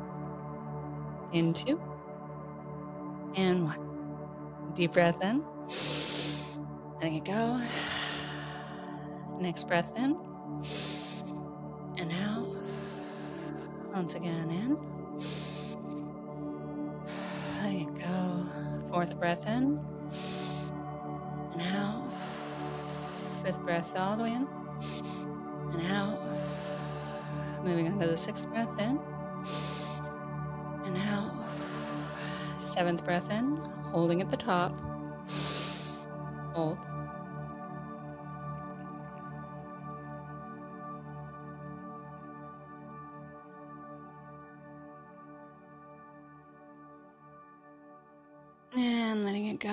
in two, and one. Deep breath in. Letting it go. Next breath in. And out. Once again in. Letting it go. Fourth breath in. And out. Fifth breath all the way in. And out. Moving on to the sixth breath in. And out. Seventh breath in. Holding at the top. Hold. And letting it go.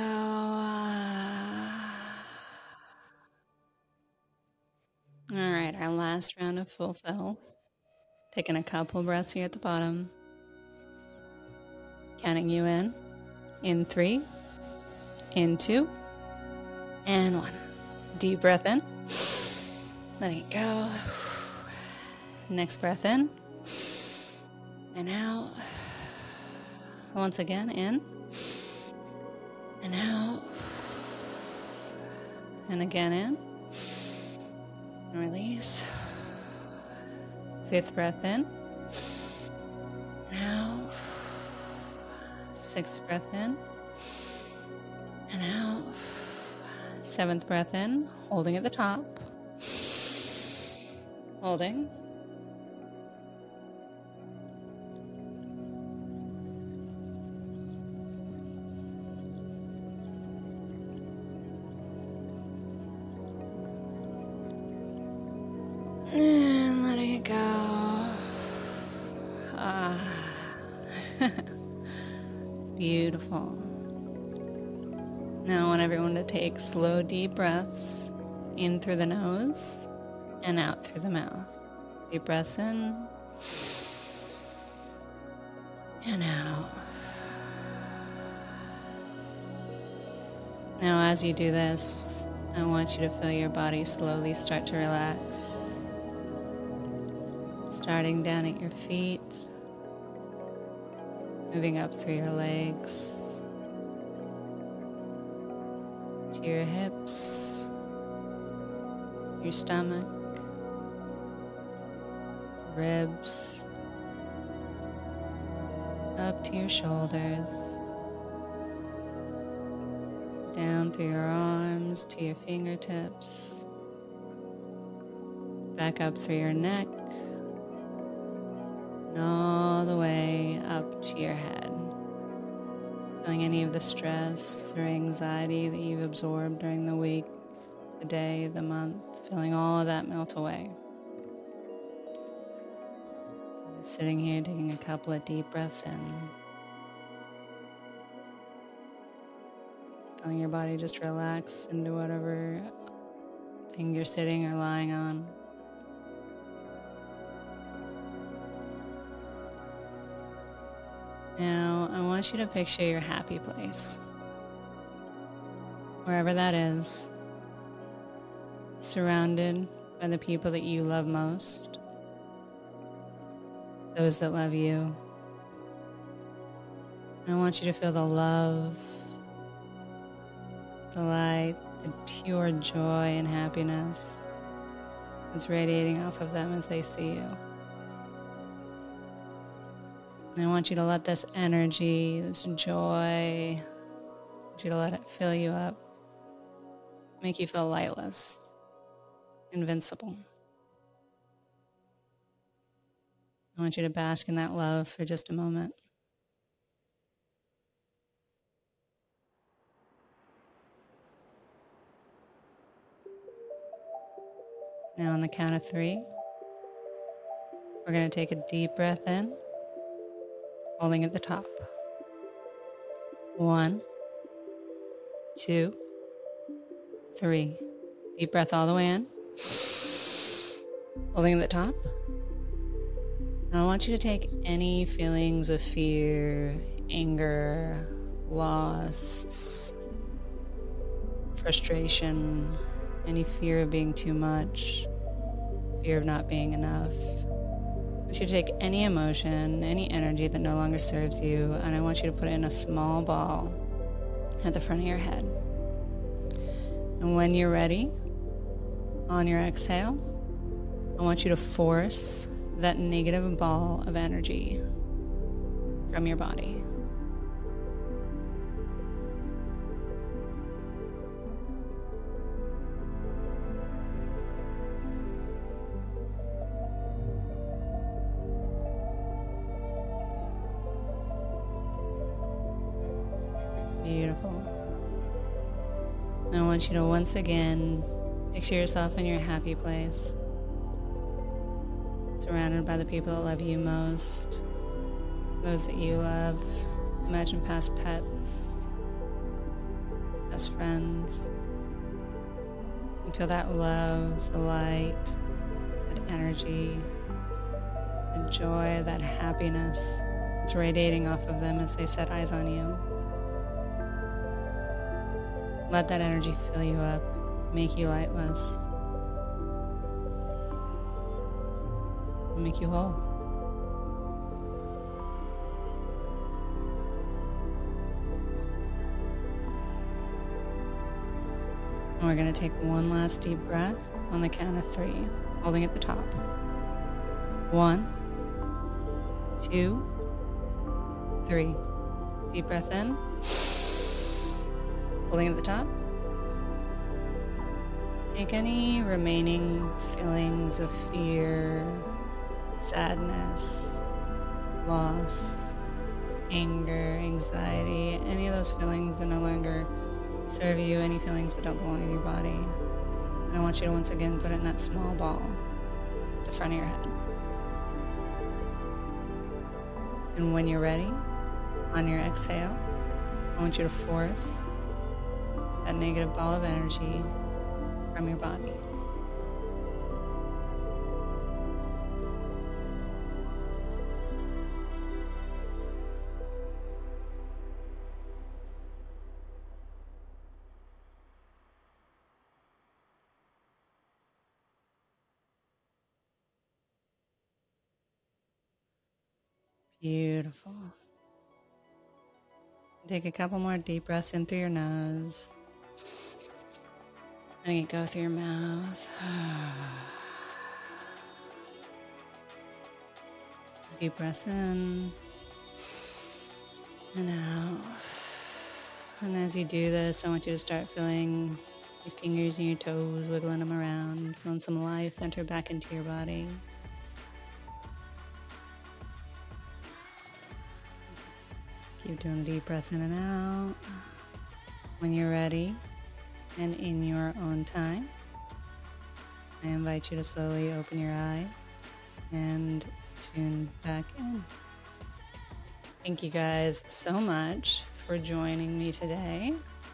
All right, our last round of fulfill. Taking a couple breaths here at the bottom. Counting you in. In three, in two, and one. Deep breath in. Letting it go. Next breath in. And out. Once again, in. And out. And again in. And release. Fifth breath in. And out. Sixth breath in. And out. Seventh breath in. Holding at the top. Holding. And letting it go. Ah. Beautiful. Now I want everyone to take slow, deep breaths in through the nose and out through the mouth. Deep breaths in and out. Now, as you do this, I want you to feel your body slowly start to relax. Starting down at your feet, moving up through your legs, to your hips, your stomach, ribs, up to your shoulders, down through your arms to your fingertips, back up through your neck, and all the way up to your head. Feeling any of the stress or anxiety that you've absorbed during the week, the day, the month, feeling all of that melt away. Sitting here taking a couple of deep breaths in. Feeling your body just relax into whatever thing you're sitting or lying on. Now, I want you to picture your happy place. Wherever that is, surrounded by the people that you love most, those that love you. I want you to feel the love, the light, the pure joy and happiness that's radiating off of them as they see you. And I want you to let this energy, this joy, I want you to let it fill you up, make you feel lightless, invincible. I want you to bask in that love for just a moment. Now on the count of three, we're going to take a deep breath in, holding at the top. One, two, three. Deep breath all the way in, holding at the top. Now I want you to take any feelings of fear, anger, loss, frustration, any fear of being too much, fear of not being enough. I want you to take any emotion, any energy that no longer serves you, and I want you to put it in a small ball at the front of your head. And when you're ready, on your exhale, I want you to force that negative ball of energy from your body. Beautiful. I want you to once again picture yourself in your happy place, surrounded by the people that love you most, those that you love. Imagine past pets, past friends. And feel that love, the light, that energy, the joy, that happiness that's radiating off of them as they set eyes on you. Let that energy fill you up, make you lightless, make you whole. And we're going to take one last deep breath on the count of three, holding at the top. One, two, three. Deep breath in, holding at the top. Take any remaining feelings of fear, sadness, loss, anger, anxiety, any of those feelings that no longer serve you, any feelings that don't belong in your body. And I want you to once again put it in that small ball at the front of your head. And when you're ready, on your exhale, I want you to force that negative ball of energy from your body. Beautiful. Take a couple more deep breaths in through your nose. And you go through your mouth. Deep breaths in and out. And as you do this, I want you to start feeling your fingers and your toes, wiggling them around, feeling some life enter back into your body. Keep doing deep breaths in and out. When you're ready and in your own time, I invite you to slowly open your eye and tune back in. Thank you guys so much for joining me today.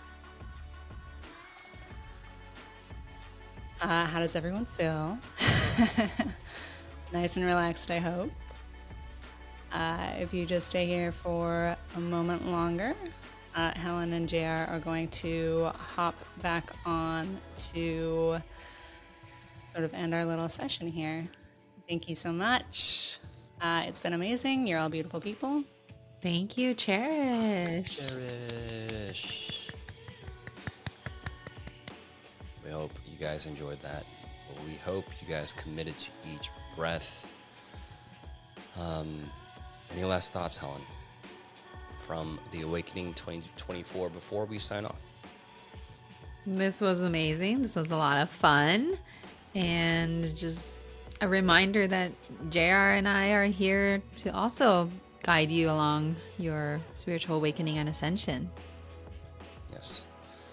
Uh, how does everyone feel? Nice and relaxed, I hope. Uh, if you just stay here for a moment longer, uh, Helen and J R are going to hop back on to sort of end our little session here. Thank you so much. Uh, it's been amazing. You're all beautiful people. Thank you, Cherish. Cherish. We hope you guys enjoyed that. We hope you guys committed to each breath. Um, any last thoughts, Helen, from the Awakening twenty twenty-four before we sign off? This was amazing. This was a lot of fun. And just a reminder that J R and I are here to also guide you along your spiritual awakening and ascension. Yes.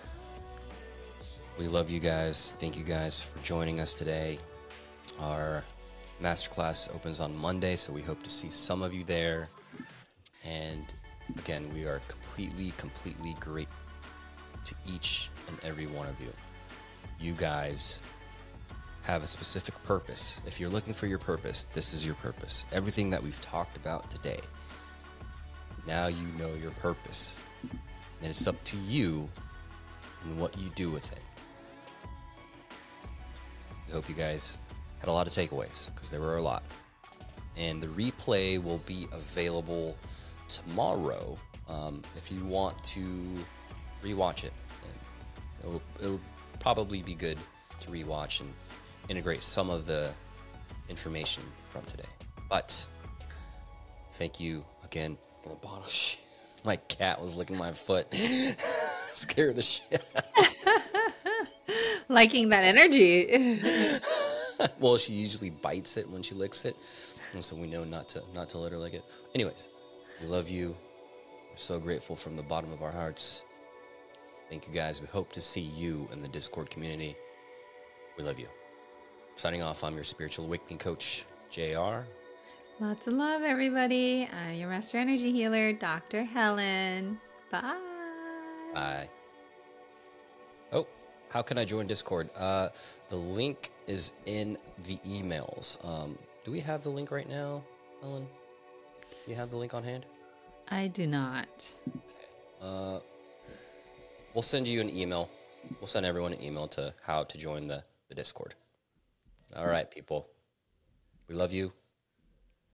We love you guys. Thank you guys for joining us today. Our masterclass opens on Monday, so we hope to see some of you there. And again, we are completely, completely grateful to each and every one of you. You guys have a specific purpose. If you're looking for your purpose, this is your purpose. Everything that we've talked about today, now you know your purpose. And it's up to you and what you do with it. I hope you guys had a lot of takeaways, because there were a lot. And the replay will be available tomorrow um, if you want to rewatch it. And it'll, it'll probably be good to rewatch and integrate some of the information from today. But thank you again for the bottle. My cat was licking my foot. Scared the shit out. Liking that energy. Well, she usually bites it when she licks it, and so we know not to not to let her lick it. Anyways, we love you. We're so grateful from the bottom of our hearts. Thank you guys. We hope to see you in the Discord community. We love you. Signing off, I'm your spiritual awakening coach, J R. Lots of love, everybody. I'm your master energy healer, Doctor Helen. Bye. Bye. Oh, how can I join Discord? Uh, the link is in the emails. Um, do we have the link right now, Helen? Do you have the link on hand? I do not. Okay. Uh, we'll send you an email. We'll send everyone an email to how to join the, the Discord. All right, people. We love you.